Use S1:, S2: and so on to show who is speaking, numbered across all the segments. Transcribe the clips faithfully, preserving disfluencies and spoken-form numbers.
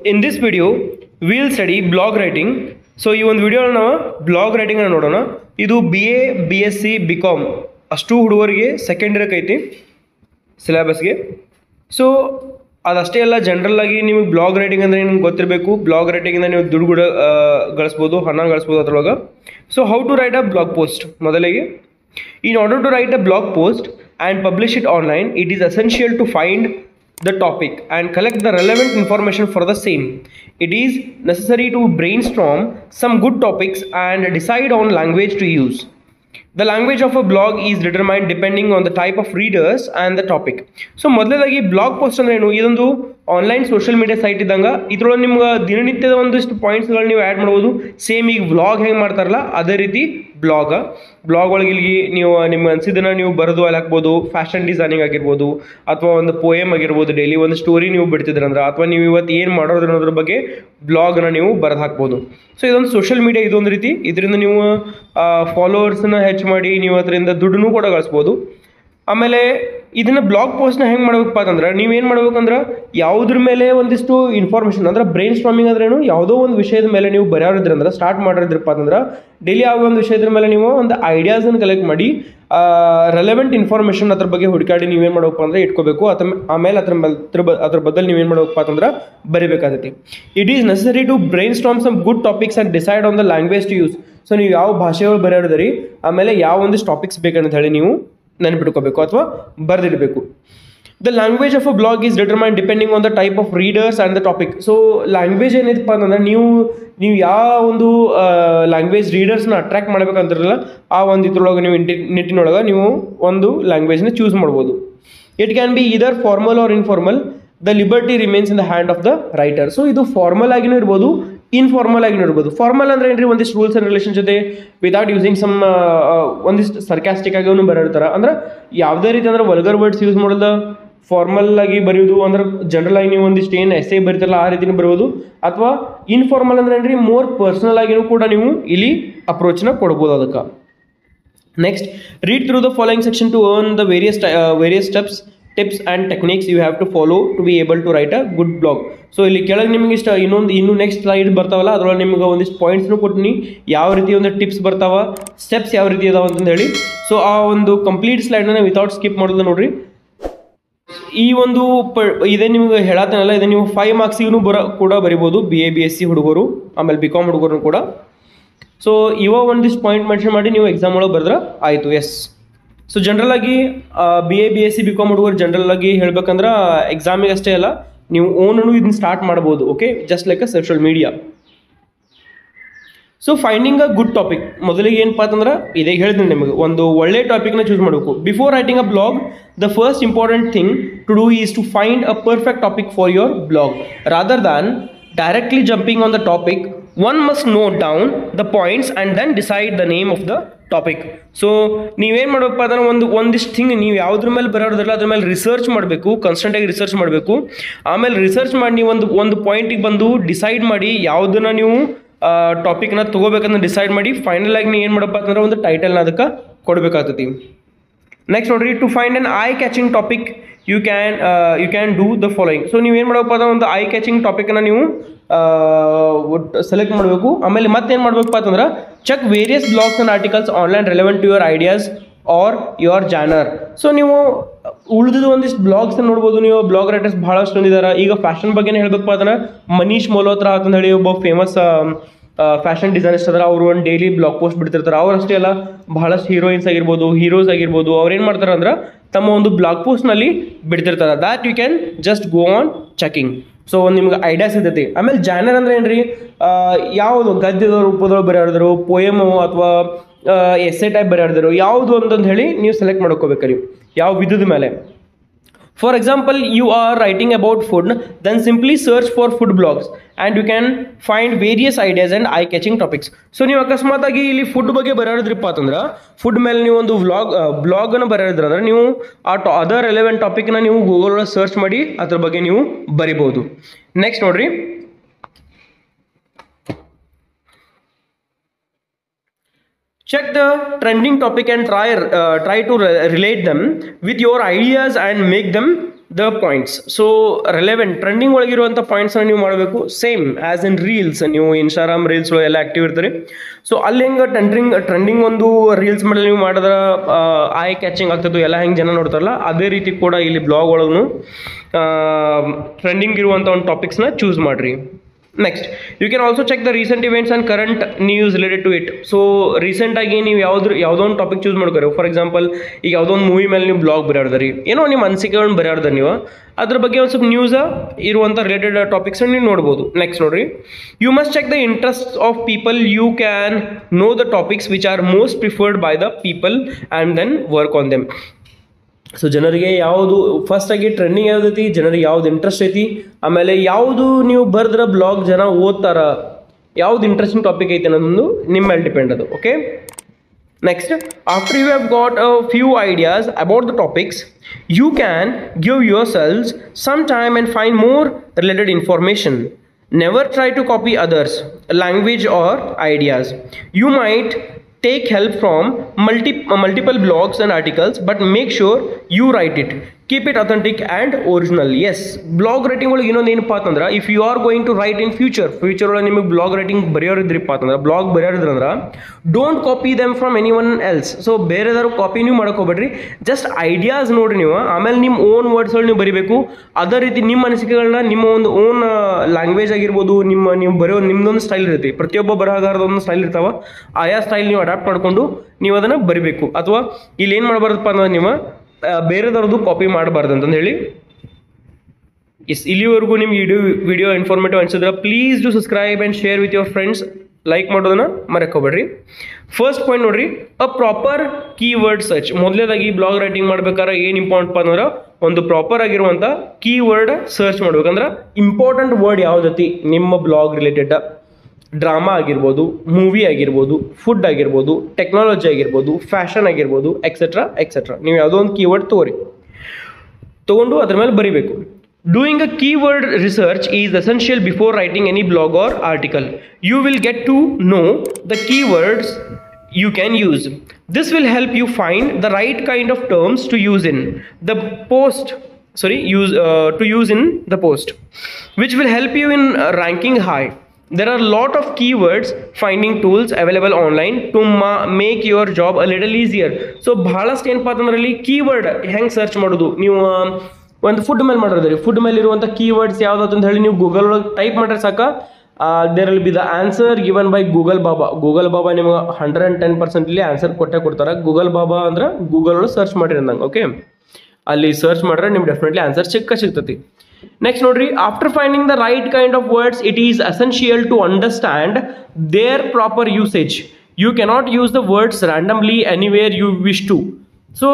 S1: in this video we'll study blog writing. So ಈ ಒಂದು video ನಾವು ಬ್ಲಾಗ್ ರೈಟಿಂಗ್ ಅನ್ನು ನೋಡೋಣ. ಇದು B A B S C B com ಅಷ್ಟು ಹುಡುಗರಿಗೆ ಸೆಕೆಂಡ್ ಇಯರ್ಗೆ ಐತಿ ಸಿಲೆಬಸ್ಗೆ. ಸೊ ಅದಷ್ಟೇ ಅಲ್ಲ, ಜನರಲ್ ಆಗಿ ನಿಮಗೆ ಬ್ಲಾಗ್ ರೈಟಿಂಗ್ ಅಂದರೆ ನಿಮ್ಗೆ ಗೊತ್ತಿರಬೇಕು. ಬ್ಲಾಗ್ ರೈಟಿಂಗಿಂದ ನೀವು ದುಡ್ಡು ಕೂಡ ಗಳಿಸ್ಬೋದು, ಹಣ ಗಳಿಸ್ಬೋದು ಅದ್ರೊಳಗೆ. So how to write a blog post. ಮೊದಲಿಗೆ, in order to write a blog post and publish it online, it is essential to find the topic and collect the relevant information for the same. It is necessary to brainstorm some good topics and decide on language to use. The language of a blog is determined depending on the type of readers and the topic. So ಮೊದಲನೇದಾಗಿ blog post ಅಂದ್ರೆ ಏನು? ಇದೊಂದು online social media site ಇದ್ದಂಗೆ. ಇದ್ರೊಳಗೆ ನಿಮ್ಗೆ ದಿನನಿತ್ಯದ ಒಂದಿಷ್ಟು ಪಾಯಿಂಟ್ಸ್ಗಳು ನೀವು ಆ್ಯಡ್ ಮಾಡ್ಬೋದು. ಸೇಮ್ ಈಗ ವ್ಲಾಗ್ ಹೆಂಗೆ ಮಾಡ್ತಾರಲ್ಲ ಅದೇ ರೀತಿ ಬ್ಲಾಗ್ ಬ್ಲಾಗ್ ಒಳಗೆ ಇಲ್ಲಿ ನೀವು ನಿಮ್ಗೆ ಅನಿಸಿದ್ದನ್ನು ನೀವು ಬರೆದು ಅಲ್ಲಿ ಹಾಕ್ಬೋದು. ಫ್ಯಾಷನ್ ಡಿಸೈನಿಂಗ್ ಆಗಿರ್ಬೋದು, ಅಥವಾ ಒಂದು ಪೋಯಮ್ ಆಗಿರ್ಬೋದು, ಡೈಲಿ ಒಂದು ಸ್ಟೋರಿ ನೀವು ಬಿಡ್ತಿದ್ರಂದ್ರೆ, ಅಥವಾ ನೀವು ಇವತ್ತು ಏನು ಮಾಡೋದ್ರ ಅನ್ನೋದ್ರ ಬಗ್ಗೆ ಬ್ಲಾಗ್ನ ನೀವು ಬರೆದು ಹಾಕ್ಬೋದು. ಸೊ ಇದೊಂದು ಸೋಷಿಯಲ್ ಮೀಡಿಯಾ, ಇದೊಂದು ರೀತಿ. ಇದರಿಂದ ನೀವು ಫಾಲೋವರ್ಸ್ನ ಹೆಚ್ಚು ಮಾಡಿ ನೀವು ಅದರಿಂದ ದುಡ್ಡನ್ನು ಕೂಡ ಗಳಿಸ್ಬೋದು. ಆಮೇಲೆ ಇದನ್ನು ಬ್ಲಾಗ್ ಪೋಸ್ಟ್ನ ಹೆಂಗೆ ಮಾಡ್ಬೇಕಪ್ಪ ಅಂತಂದ್ರೆ, ನೀವೇನು ಮಾಡ್ಬೇಕಂದ್ರೆ ಯಾವುದ್ರ ಮೇಲೆ ಒಂದಿಷ್ಟು ಇನ್ಫಾರ್ಮೇಷನ್ ಅಂದ್ರೆ ಬ್ರೈನ್ ಸ್ಟಾರ್ಮಿಂಗ್ ಅಂದ್ರೇನು, ಯಾವುದೋ ಒಂದು ವಿಷಯದ ಮೇಲೆ ನೀವು ಬರೆಯೋರಿದ್ರಂದ್ರೆ, ಸ್ಟಾರ್ಟ್ ಮಾಡಿದ್ರಪ್ಪ ಅಂತಂದ್ರೆ ಡೈಲಿ ಯಾವ ಒಂದು ವಿಷಯದ ಮೇಲೆ ನೀವು ಒಂದು ಐಡಿಯಾಸನ್ನು ಕಲೆಕ್ಟ್ ಮಾಡಿ ರೆಲೆವೆಂಟ್ ಇನ್ಫಾರ್ಮೇಷನ್ ಅದ್ರ ಬಗ್ಗೆ ಹುಡುಕಾಡಿ ನೀವೇನು ಮಾಡ್ಬೇಕಪ್ಪ ಅಂದರೆ ಇಟ್ಕೋಬೇಕು. ಅದ್ರ ಆಮೇಲೆ ಅದ್ರ ಅದ್ರ ಅದ್ರ ಬದಲು ನೀವೇನು ಮಾಡ್ಬೇಕಪ್ಪ ಅಂತಂದ್ರೆ ಬರಿಬೇಕಾಗತ್ತೆ. It is necessary to brainstorm some good topics and decide on the language to use. So ನೀವು ಯಾವ ಭಾಷೆಗಳು ಬರೆಯೋದ್ರಿ, ಆಮೇಲೆ ಯಾವ ಒಂದಿಷ್ಟು ಟಾಪಿಕ್ಸ್ ಬೇಕಂತ ಹೇಳಿ ನೀವು ನೆನಪಿಟ್ಕೋಬೇಕು ಅಥವಾ ಬರೆದಿಡಬೇಕು. The language of a blog is determine depending on the type of readers and the topic. So language ಏನಿದಪ್ಪ ಅಂತಂದ್ರೆ, ನೀವು ನೀವು ಯಾವ ಒಂದು ಲ್ಯಾಂಗ್ವೇಜ್ ರೀಡರ್ಸ್ನ ಅಟ್ರ್ಯಾಕ್ಟ್ ಮಾಡ್ಬೇಕಂತಿರಲ್ಲ ಆ ಒಂದು ಇದ್ರೊಳಗೆ ನೀವು ಇಂಟಿ ನಿಟ್ಟಿನೊಳಗೆ ನೀವು ಒಂದು ಲ್ಯಾಂಗ್ವೇಜ್ನ ಚೂಸ್ ಮಾಡ್ಬೋದು. It can be either formal or informal. The liberty remains in the hand of the writer. So ಇದು ಫಾರ್ಮಲ್ ಆಗಿನೂ ಇರ್ಬೋದು, ಇನ್ಫಾರ್ಮಲ್ ಆಗಿನೂ ಇರ್ಬೋದು. ಫಾರ್ಮಲ್ ಅಂದ್ರೆ ಏನ್ರಿ, ಒಂದಿಷ್ಟು ರೂಲ್ಸ್ ಆ್ಯಂಡ್ ರಿಲೇಷನ್ ಜೊತೆ ವಿದೌಟ್ ಯೂಸಿಂಗ್ ಸಮ್ ಒಂದಿಷ್ಟು ಸರ್ಕ್ಯಾಸ್ಟಿಕ್ ಆಗಿ ಅವನು ಬರೆದಿರ್ತಾರೆ. ಅಂದ್ರೆ ಯಾವುದೇ ರೀತಿ ಅಂದ್ರೆ ವಲ್ಗರ್ ವರ್ಡ್ಸ್ ಯೂಸ್ ಮಾಡೋದು, ಫಾರ್ಮಲ್ ಆಗಿ ಬರೆಯೋದು ಅಂದ್ರೆ ಜನರಲ್ ಆಗಿ ನೀವು ಒಂದಿಷ್ಟು ಏನು ಎಸ್ಸೆ ಬರೀತಾರಲ್ಲ ಆ ರೀತಿನೂ ಬರ್ಬೋದು. ಅಥವಾ ಇನ್ಫಾರ್ಮಲ್ ಅಂದ್ರೆ ಏನ್ರಿ, ಮೋರ್ ಪರ್ಸನಲ್ ಆಗಿನೂ ಕೂಡ ನೀವು ಇಲ್ಲಿ ಅಪ್ರೋಚ್ನ ಕೊಡ್ಬೋದು ಅದಕ್ಕೆ. Next, read through the following section to earn the various various steps tips and techniques you have to follow to be able to write a good blog. So ಇಲ್ಲಿ ಕೆಳಗೆ ನಿಮಗೆ ಇಷ್ಟ ಇನ್ನೊಂದು ಇನ್ನೂ ನೆಕ್ಸ್ಟ್ ಸ್ಲೈಡ್ ಬರ್ತಾವಲ್ಲ, ಅದರೊಳಗೆ ನಿಮ್ಗೆ ಒಂದಿಷ್ಟು ಪಾಯಿಂಟ್ಸ್ನು ಕೊಟ್ಟಿನಿ, ಯಾವ ರೀತಿ ಒಂದು ಟಿಪ್ಸ್ ಬರ್ತಾವ, ಸ್ಟೆಪ್ಸ್ ಯಾವ ರೀತಿ ಅದಾವ ಅಂತಂದು ಹೇಳಿ. ಸೊ ಆ ಒಂದು ಕಂಪ್ಲೀಟ್ ಸ್ಲೈಡ್ನ ವಿತೌಟ್ ಸ್ಕಿಪ್ ಮಾಡೋದು ನೋಡ್ರಿ. ಈ ಒಂದು ಪ ಇದೇ ನಿಮ್ಗೆ ಹೇಳತ್ತೇನಲ್ಲ, ಇದು ನೀವು ಫೈವ್ ಮಾರ್ಕ್ಸಿಗೂ ಬರ ಕೂಡ ಬರಿಬೋದು, B A B S C ಹುಡುಗರು ಆಮೇಲೆ ಬಿ ಕಾಮ್ ಹುಡುಗರು ಕೂಡ. ಸೊ ಇವಾಗ ಒಂದಿಷ್ಟು ಪಾಯಿಂಟ್ ಮೆನ್ಷನ್ ಮಾಡಿ ನೀವು ಎಕ್ಸಾಮ್ ಒಳಗೆ ಬರೆದ್ರೆ ಆಯಿತು. ಎಸ್, ಸೊ ಜನರಲ್ ಆಗಿ B A B S C B com ಹುಡುಗರು ಜನರಲ್ ಆಗಿ ಹೇಳ್ಬೇಕಂದ್ರೆ ಎಕ್ಸಾಮಿಗೆ ಅಷ್ಟೇ ಅಲ್ಲ, ನೀವು ಓನೂ ಇದನ್ನ ಸ್ಟಾರ್ಟ್ ಮಾಡ್ಬೋದು. Okay, just like a social media. So finding a good topic. ಮೊದಲಿಗೆ ಏನಪ್ಪ ಅಂತಂದ್ರೆ ಇದೇ ಹೇಳಿದ್ದೀನಿ ನಿಮಗೆ, ಒಂದು ಒಳ್ಳೆ ಟಾಪಿಕ್ನ ಚೂಸ್ ಮಾಡಬೇಕು. Before writing a blog, the first important thing to do is to find a perfect topic for your blog rather than directly jumping on the topic. One must note down the points and then decide the name of the topic. So ನೀವೇನು ಮಾಡಬೇಕಪ್ಪ ಅಂದ್ರೆ ಒಂದು ಒಂದಿಷ್ಟು thing ನೀವು ಯಾವುದ್ರ ಮೇಲೆ ಬರೋದಿಲ್ಲ ಅದ್ರ ಮೇಲೆ ರಿಸರ್ಚ್ ಮಾಡಬೇಕು, ಕಾನ್ಸ್ಟೆಂಟಾಗಿ ರಿಸರ್ಚ್ ಮಾಡಬೇಕು. ಆಮೇಲೆ ರಿಸರ್ಚ್ ಮಾಡಿ ನೀವು ಒಂದು ಒಂದು ಪಾಯಿಂಟಿಗೆ ಬಂದು ಡಿಸೈಡ್ ಮಾಡಿ ಯಾವುದನ್ನು ನೀವು ಟಾಪಿಕ್ನ ತೊಗೋಬೇಕಂತ ಡಿಸೈಡ್ ಮಾಡಿ ಫೈನಲ್ ಆಗಿ ನೀವು ಏನು ಮಾಡಪ್ಪ ಅಂತಂದ್ರೆ ಒಂದು ಟೈಟಲ್ನ ಅದಕ್ಕೆ ಕೊಡಬೇಕಾಗ್ತೈತಿ. ನೆಕ್ಸ್ಟ್ ನೋಡ್ರಿ, to find an eye catching topic you can you can do the following. So ನೀವೇನು ಮಾಡಬೇಕಪ್ಪ ಅಂದ್ರೆ ಒಂದು ಐ ಕ್ಯಾಚಿಂಗ್ ಟಾಪಿಕ್ನ ನೀವು ಸೆಲೆಕ್ಟ್ ಮಾಡಬೇಕು. ಆಮೇಲೆ ಮತ್ತೇನು ಮಾಡಬೇಕಪ್ಪ ಅಂತಂದ್ರೆ check various blogs and articles online relevant to your ideas or your genre. So ನೀವು ಉಳಿದಿದ್ದು ಒಂದಿಷ್ಟು ಬ್ಲಾಗ್ಸ್ ನೋಡ್ಬೋದು. ನೀವು ಬ್ಲಾಗ್ ರೈಟರ್ಸ್ ಭಾಳಷ್ಟು ಹೊಂದಿದ್ದಾರೆ. ಈಗ ಫ್ಯಾಷನ್ ಬಗ್ಗೆನೇ ಹೇಳ್ಬೇಕಪ್ಪ ಅಂದ್ರೆ ಮನೀಶ್ ಮಲ್ಹೋತ್ರಾ ಅಂತಂದು ಹೇಳಿ ಒಬ್ಬ ಫೇಮಸ್ ಫ್ಯಾಷನ್ ಡಿಸೈನರ್ಸ್ ಅದಾರ. ಅವರು ಒಂದು ಡೈಲಿ ಬ್ಲಾಗ್ ಪೋಸ್ಟ್ ಬಿಡ್ತಿರ್ತಾರೆ. ಅವ್ರು ಅಷ್ಟೇ ಅಲ್ಲ, ಬಹಳಷ್ಟು ಹೀರೋಯಿನ್ಸ್ ಆಗಿರ್ಬೋದು, ಹೀರೋಸ್ ಆಗಿರ್ಬೋದು, ಅವ್ರು ಏನು ಮಾಡ್ತಾರೆ ಅಂದ್ರೆ ತಮ್ಮ ಒಂದು ಬ್ಲಾಗ್ ಪೋಸ್ಟ್ನಲ್ಲಿ ಬಿಡ್ತಿರ್ತಾರೆ. That you can just go on checking. So ಒಂದು ನಿಮ್ಗೆ ಐಡಿಯಾ ಸಿಗ್ತೈತಿ. ಆಮೇಲೆ ಜಾನರ್ ಅಂದ್ರೆ ಏನ್ರಿ, ಯಾವುದು ಗದ್ಯದ ರೂಪದೊಳಗೆ ಬರೆಯೋದ್ರು, ಪೋಯಮು ಅಥವಾ ಎಸ್ಸೆ ಟೈಪ್ ಬರೆಯೋದ್ರು, ಯಾವುದು ಅಂತಂದು ಹೇಳಿ ನೀವು ಸೆಲೆಕ್ಟ್ ಮಾಡ್ಕೋಬೇಕ್ರಿ, ಯಾವ ವಿಧದ ಮೇಲೆ. For example, you are writing about food, then simply search for food blogs and you can find various ideas and eye catching topics. So ನೀವು ಅಕಸ್ಮಾತಾಗಿ ಇಲ್ಲಿ ಫುಡ್ ಬಗ್ಗೆ ಬರೆಯೋದ್ರಿಪ್ಪ ಅಂತಂದ್ರೆ, ಫುಡ್ ಮೇಲೆ ನೀವು ಒಂದು ವ್ಲಾಗ್ ಬ್ಲಾಗನ್ನು ಬರೆಯೋದ್ರ ಅಂದ್ರೆ ನೀವು ಆ ಟಾ ಅದರ್ ರೆಲೆವೆಂಟ್ ಟಾಪಿಕ್ನ ನೀವು ಗೂಗಲ್ ಒಳಗೆ ಸರ್ಚ್ ಮಾಡಿ ಅದ್ರ ಬಗ್ಗೆ ನೀವು ಬರಿಬೋದು. ನೆಕ್ಸ್ಟ್ ನೋಡ್ರಿ, check the trending topic and try uh, try to re relate them with your ideas and make them the points. So relevant trending ಒಳಗಿರುವಂಥ ಪಾಯಿಂಟ್ಸ್ನ ನೀವು ಮಾಡಬೇಕು. ಸೇಮ್ ಆ್ಯಸ್ ಇನ್ ರೀಲ್ಸ್, ನೀವು ಇನ್ಸ್ಟಾಗ್ರಾಮ್ ರೀಲ್ಸ್ ಎಲ್ಲ ಆ್ಯಕ್ಟಿವ್ ಇರ್ತಾರೆ. So ಅಲ್ಲಿ ಹೆಂಗೆ trending trending ಒಂದು ರೀಲ್ಸ್ ಮೇಲೆ ನೀವು ಮಾಡಿದ್ರೆ ಐ ಕ್ಯಾಚಿಂಗ್ ಆಗ್ತದೆ, ಎಲ್ಲ ಹೆಂಗೆ ಜನ ನೋಡ್ತಾರಲ್ಲ, ಅದೇ ರೀತಿ ಕೂಡ ಇಲ್ಲಿ ಬ್ಲಾಗ್ ಒಳಗೂ ಟ್ರೆಂಡಿಂಗ್ ಇರುವಂಥ ಒಂದು ಟಾಪಿಕ್ಸ್ನ ಚೂಸ್ ಮಾಡಿರಿ. Next, you can also check the recent events and current news related to it. So ರೀಸೆಂಟಾಗಿ ನೀವು ಯಾವ್ದು ಯಾವುದೋ ಒಂದು ಟಾಪಿಕ್ ಚೂಸ್ ಮಾಡ್ಕೊರಿ. ಫಾರ್ ಎಕ್ಸಾಂಪಲ್, ಈಗ ಯಾವುದೋ ಒಂದು ಮೂವಿ ಮೇಲೆ ನೀವು ಬ್ಲಾಗ್ ಬರೆಯಾಡ್ದರಿ, ಏನೋ ನಿಮ್ಮ ಅನಿಸಿಕೆಗಳನ್ನ ಬರೆಯಾಡ್ದಾರೆ ನೀವು, ಅದ್ರ ಬಗ್ಗೆ ಒಂದು ಸ್ವಲ್ಪ ನ್ಯೂಸ ಇರುವಂಥ ರಿಲೇಟೆಡ್ ಟಾಪಿಕ್ಸ್ನ ನೀವು ನೋಡ್ಬೋದು. ನೆಕ್ಸ್ಟ್ ನೋಡಿರಿ, you must check the interest of people. You can know the topics which are most preferred by the people and then work on them. So ಜನರಿಗೆ ಯಾವುದು ಫಸ್ಟಾಗಿ ಟ್ರೆಂಡಿಂಗ್ ಯಾವುದೈತಿ, ಜನರಿಗೆ ಯಾವ್ದು ಇಂಟ್ರೆಸ್ಟ್ ಐತಿ, ಆಮೇಲೆ ಯಾವುದು ನೀವು ಬರೆದ್ರೆ ಬ್ಲಾಗ್ ಜನ ಓದ್ತಾರ, ಯಾವ್ದು ಇಂಟ್ರೆಸ್ಟಿಂಗ್ ಟಾಪಿಕ್ ಐತೆ ಅನ್ನೋದೊಂದು ನಿಮ್ಮ ಮೇಲೆ ಡಿಪೆಂಡ್ ಅದು. Okay, next, after you have got a few ideas about the topics, you can give your selves some time and find more related information. Never try to copy others language or ideas. You might take help from multi uh, multiple blogs and articles, but make sure you write it. Keep it authentic and original. Yes, blog writing ಒಳಗೆ ಇನ್ನೊಂದು ಏನಪ್ಪ ಅಂತಂದ್ರೆ, if you are going to write in future future ಒಳಗೆ ನಿಮಗೆ blog writing ಬರೆಯೋರಿದ್ರಪ್ಪ ಅಂತಂದ್ರೆ, blog ಬರೆಯೋರಿದ್ರಂದ್ರೆ don't copy them from anyone else. So ಬೇರೆದಾರು ಕಾಪಿ ನೀವು ಮಾಡ್ಕೋಬೇಡ್ರಿ, ಜಸ್ಟ್ ಐಡಿಯಾಸ್ ನೋಡ್ರಿ ನೀವು, ಆಮೇಲೆ ನಿಮ್ಮ ಓನ್ ವರ್ಡ್ಸ್ಗಳು ನೀವು ಬರಿಬೇಕು. ಅದೇ ರೀತಿ ನಿಮ್ಮ ಅನಿಸಿಕೆಗಳನ್ನ ನಿಮ್ಮ ಒಂದು ಓನ್ ಲ್ಯಾಂಗ್ವೇಜ್ ಆಗಿರ್ಬೋದು, ನಿಮ್ಮ ನೀವು ಬರೆಯೋ ನಿಮ್ಮದೊಂದು ಸ್ಟೈಲ್ ಇರುತ್ತೆ, ಪ್ರತಿಯೊಬ್ಬ ಬರಹಗಾರದೊಂದು ಸ್ಟೈಲ್ ಇರ್ತಾವ, ಆಯಾ ಸ್ಟೈಲ್ ನೀವು ಅಡಾಪ್ಟ್ ಮಾಡಿಕೊಂಡು ನೀವು ಅದನ್ನು ಬರಿಬೇಕು. ಅಥವಾ ಇಲ್ಲಿ ಏನು ಮಾಡಬಾರ್ದಪ್ಪ ಅಂದ್ರೆ, ನೀವು ಬೇರೆದವ್ರದ್ದು ಕಾಪಿ ಮಾಡಬಾರ್ದು ಅಂತಂದು ಹೇಳಿ. ಎಸ್, ಇಲ್ಲಿವರೆಗೂ ನಿಮ್ಗೆ ವಿಡಿಯೋ ವಿಡಿಯೋ ಇನ್ಫಾರ್ಮೇಟಿವ್ ಅನ್ಸಿದ್ರೆ please do subscribe and share with your friends. Like ಮಾಡೋದನ್ನ ಮರೆಕೋಬೇಡ್ರಿ. ಫಸ್ಟ್ ಪಾಯಿಂಟ್ ನೋಡ್ರಿ, ಅ ಪ್ರಾಪರ್ ಕೀವರ್ಡ್ ಸರ್ಚ್. ಮೊದಲೇದಾಗಿ ಬ್ಲಾಗ್ ರೈಟಿಂಗ್ ಮಾಡ್ಬೇಕಾದ್ರೆ ಏನು ಇಂಪಾರ್ಟೆಂಟ್ ಅಂದ್ರೆ, ಒಂದು ಪ್ರಾಪರ್ ಆಗಿರುವಂಥ ಕೀವರ್ಡ್ ಸರ್ಚ್ ಮಾಡ್ಬೇಕಂದ್ರೆ ಇಂಪಾರ್ಟೆಂಟ್ ವರ್ಡ್ ಯಾವುದೈತಿ ನಿಮ್ಮ ಬ್ಲಾಗ್ ರಿಲೇಟೆಡ್, ಡ್ರಾಮಾ ಆಗಿರ್ಬೋದು, ಮೂವಿ ಆಗಿರ್ಬೋದು, ಫುಡ್ ಆಗಿರ್ಬೋದು, ಟೆಕ್ನಾಲಜಿ ಆಗಿರ್ಬೋದು, ಫ್ಯಾಷನ್ ಆಗಿರ್ಬೋದು, ಎಕ್ಸೆಟ್ರಾ ಎಕ್ಸೆಟ್ರಾ. ನೀವು ಯಾವುದೋ ಒಂದು ಕೀವರ್ಡ್ ತೊಗೊರಿ, ತೊಗೊಂಡು ಅದ್ರ ಮೇಲೆ ಬರಿಬೇಕು. Doing a keyword research is essential before writing any blog or article. You will get to know the keywords you can use. This will help you find the right kind of terms to use in the post. Sorry, use uh, to use in the post, which will help you in uh, ranking high. There are a lot of keywords finding tools available online to ma- make your job a little easier. So ಬಹಳಷ್ಟು ಏನಪ್ಪ ಅಂತಂದ್ರೆ keyword ಹೆಂಗೆ search ಮಾಡೋದು, ನೀವು ಒಂದು food ಮೇಲೆ ಮಾಡಿದ್ರಿ, food ಮೇಲೆ ಇರುವಂಥ ಕೀವರ್ಡ್ಸ್ ಯಾವ್ದು ಅಂತ ಹೇಳಿ ನೀವು ಗೂಗಲ್ ಒಳಗೆ ಟೈಪ್ ಮಾಡ್ರೆ ಸಾಕ, there will be the answer given by Google Baba. Google Baba ನಿಮ್ಗೆ ಹಂಡ್ರೆಡ್ ಆ್ಯಂಡ್ ಟೆನ್ ಪರ್ಸೆಂಟ್ ಇಲ್ಲಿ ಆನ್ಸರ್ ಕೊಟ್ಟೆ ಕೊಡ್ತಾರೆ. ಗೂಗಲ್ ಬಾಬಾ ಅಂದ್ರೆ ಗೂಗಲ್ ಒಳಗೆ ಸರ್ಚ್ ಮಾಡಿರಿ ಅಂದಂಗೆ. ಓಕೆ, ಅಲ್ಲಿ ಸರ್ಚ್ ಮಾಡಿದ್ರೆ ನಿಮ್ಗೆ ಡೆಫಿನೆಟ್ಲಿ ಆನ್ಸರ್ ಸಿಕ್ಕ ಸಿಗ್ತತಿ. ನೆಕ್ಸ್ಟ್ ನೋಡ್ರಿ, after finding the right kind of words, it is essential to understand their proper usage. You cannot use the words randomly anywhere you wish to. So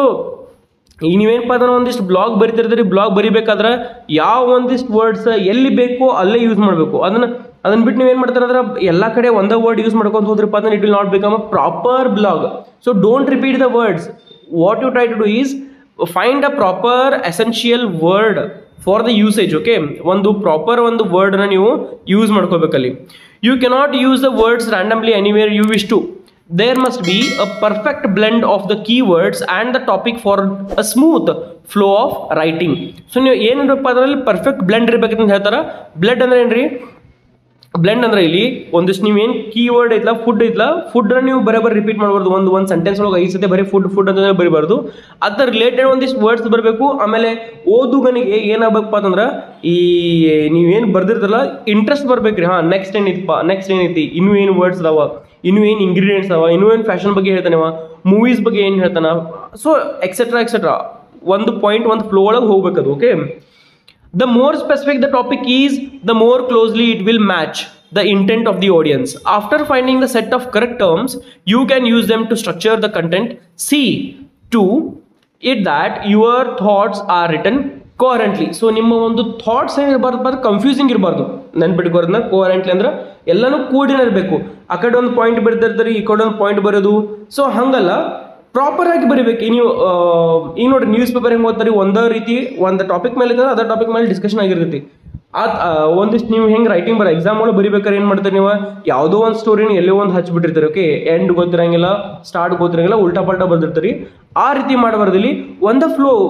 S1: ಈಗ ನೀವೇನಪ್ಪ ಅಂದ್ರೆ ಒಂದಿಷ್ಟು ಬ್ಲಾಗ್ ಬರಿತಿರ್ತೀರಿ, ಬ್ಲಾಗ್ ಬರಿಬೇಕಾದ್ರೆ ಯಾವ ಒಂದಿಷ್ಟು words ಎಲ್ಲಿ ಬೇಕೋ ಅಲ್ಲೇ ಯೂಸ್ ಮಾಡಬೇಕು. ಅದನ್ನು ಅದನ್ನ ಬಿಟ್ಟು ನೀವೇನು ಮಾಡ್ತಾರೆ ಅಂದ್ರೆ ಎಲ್ಲ ಕಡೆ ಒಂದೇ ವರ್ಡ್ ಯೂಸ್ ಮಾಡ್ಕೊಂಡು ಹೋದ್ರಪ್ಪ ಅಂದ್ರೆ it will not become a proper blog. So don't repeat the words. What you try to do is find a proper essential word for the usage. Okay, ಒಂದು ಪ್ರಾಪರ್ ಒಂದು ವರ್ಡ್ನ ನೀವು ಯೂಸ್ ಮಾಡ್ಕೋಬೇಕಲ್ಲಿ. You cannot use the words randomly anywhere you wish to. There must be a perfect blend of the keywords and the topic for a smooth flow of writing. So ನೀವು ಏನಿರಪ್ಪ ಅದರಲ್ಲಿ perfect blend ಇರಬೇಕಂತ ಹೇಳ್ತಾರೆ. Blend ಅಂದ್ರೆ ಏನ್ರಿ, blend ಅಂದ್ರೆ ಇಲ್ಲಿ ಒಂದಿಷ್ಟು ನೀವು ಏನು ಕೀವರ್ಡ್ ಐತಲ್ಲ, ಫುಡ್ ಐತಲ್ಲ, ಫುಡ್ನ ನೀವು ಬರೀ ಬರೀ ರಿಪೀಟ್ ಮಾಡಬಾರ್ದು. ಒಂದು ಒಂದು ಸೆಂಟೆನ್ಸ್ ಒಳಗೆ ಐದು ಸತಿ ಬರೀ ಫುಡ್ ಫುಡ್ ಅಂತ ಬರೀಬಾರ್ದು. ಅದರ ರಿಲೇಟೆಡ್ ಒಂದಿಷ್ಟು ವರ್ಡ್ಸ್ ಬರಬೇಕು. ಆಮೇಲೆ ಓದುಗನಿಗೆ ಏನಾಗಬೇಕಪ್ಪ ಅಂತಂದ್ರೆ, ಈ ನೀವೇನು ಬರ್ದಿರ್ತಲ್ಲ ಇಂಟ್ರೆಸ್ಟ್ ಬರ್ಬೇಕ್ರಿ. ಹಾಂ, ನೆಕ್ಸ್ಟ್ ಏನಿತ್ತಪ್ಪ, ನೆಕ್ಸ್ಟ್ ಏನೈತಿ, ಇನ್ನೂ ಏನು ವರ್ಡ್ಸ್ ಅದಾವ, ಇನ್ನೂ ಏನು ಇಂಗ್ರೀಡಿಯೆಂಟ್ಸ್ ಅವ, ಇನ್ನೂ ಏನು ಫ್ಯಾಷನ್ ಬಗ್ಗೆ ಹೇಳ್ತಾನೆವ, ಮೂವೀಸ್ ಬಗ್ಗೆ ಏನು ಹೇಳ್ತಾನ, ಸೊ ಎಕ್ಸೆಟ್ರಾ ಎಕ್ಸೆಟ್ರಾ. ಒಂದು ಪಾಯಿಂಟ್ ಒಂದು ಫ್ಲೋ ಒಳಗೆ ಹೋಗ್ಬೇಕದು. Okay, the more specific the topic is, the more closely it will match the intent of the audience. After finding the set of correct terms, you can use them to structure the content. See to it that your thoughts are written coherently. So ನಿಮ್ಮ ಒಂದು thoughts ಏನಿರಬಾರ್ದು, ಬರ್ confusing ಇರಬಾರ್ದು. ನೆನ್ಪಿಟ್ಕೋರನ್ನ ಕೋಹರೆಂಟ್ಲಿ ಅಂದ್ರೆ ಎಲ್ಲನೂ ಕೂಡಿನ ಇರಬೇಕು. ಆ ಕಡೆ ಒಂದು ಪಾಯಿಂಟ್ ಬರೆದಿರ್ತಾರೆ, ಈ ಕಡೆ ಒಂದು ಪಾಯಿಂಟ್ ಬರೋದು. ಸೊ ಹಂಗಲ್ಲ, ಪ್ರಾಪರ್ ಆಗಿ ಬರೀಬೇಕು. ನೀವು ಈಗ ನೋಡ್ರಿ, ನ್ಯೂಸ್ ಪೇಪರ್ ಹೆಂಗೆ ಓದ್ತಾರೆ, ಒಂದೇ ರೀತಿ ಒಂದು ಟಾಪಿಕ್ ಮೇಲೆ ಇದ್ದಾರೆ, ಅದರ ಟಾಪಿಕ್ ಮೇಲೆ ಡಿಸ್ಕಷನ್ ಆಗಿರ್ತೈತಿ. ಅದು ಒಂದಿಷ್ಟು ನೀವು ಹೆಂಗೆ ರೈಟಿಂಗ್ ಬರೋ ಎಕ್ಸಾಮ್ ಒಳಗೆ ಬರಿಬೇಕಾದ್ರೆ ಏನು ಮಾಡ್ತಾರೆ, ನೀವು ಯಾವುದೋ ಒಂದು ಸ್ಟೋರಿನ ಎಲ್ಲೋ ಒಂದು ಹಚ್ಚಿಬಿಟ್ಟಿರ್ತಾರೆ. ಓಕೆ, ಎಂಡ್ ಗೊತ್ತಿರಂಗಿಲ್ಲ, ಸ್ಟಾರ್ಟ್ ಗೊತ್ತಿರಂಗಿಲ್ಲ, ಉಲ್ಟಾ ಪಲ್ಟಾ ಬರ್ದಿರ್ತಾರೆ. ಆ ರೀತಿ ಮಾಡಬಾರ್ದು. ಇಲ್ಲಿ ಒಂದು flow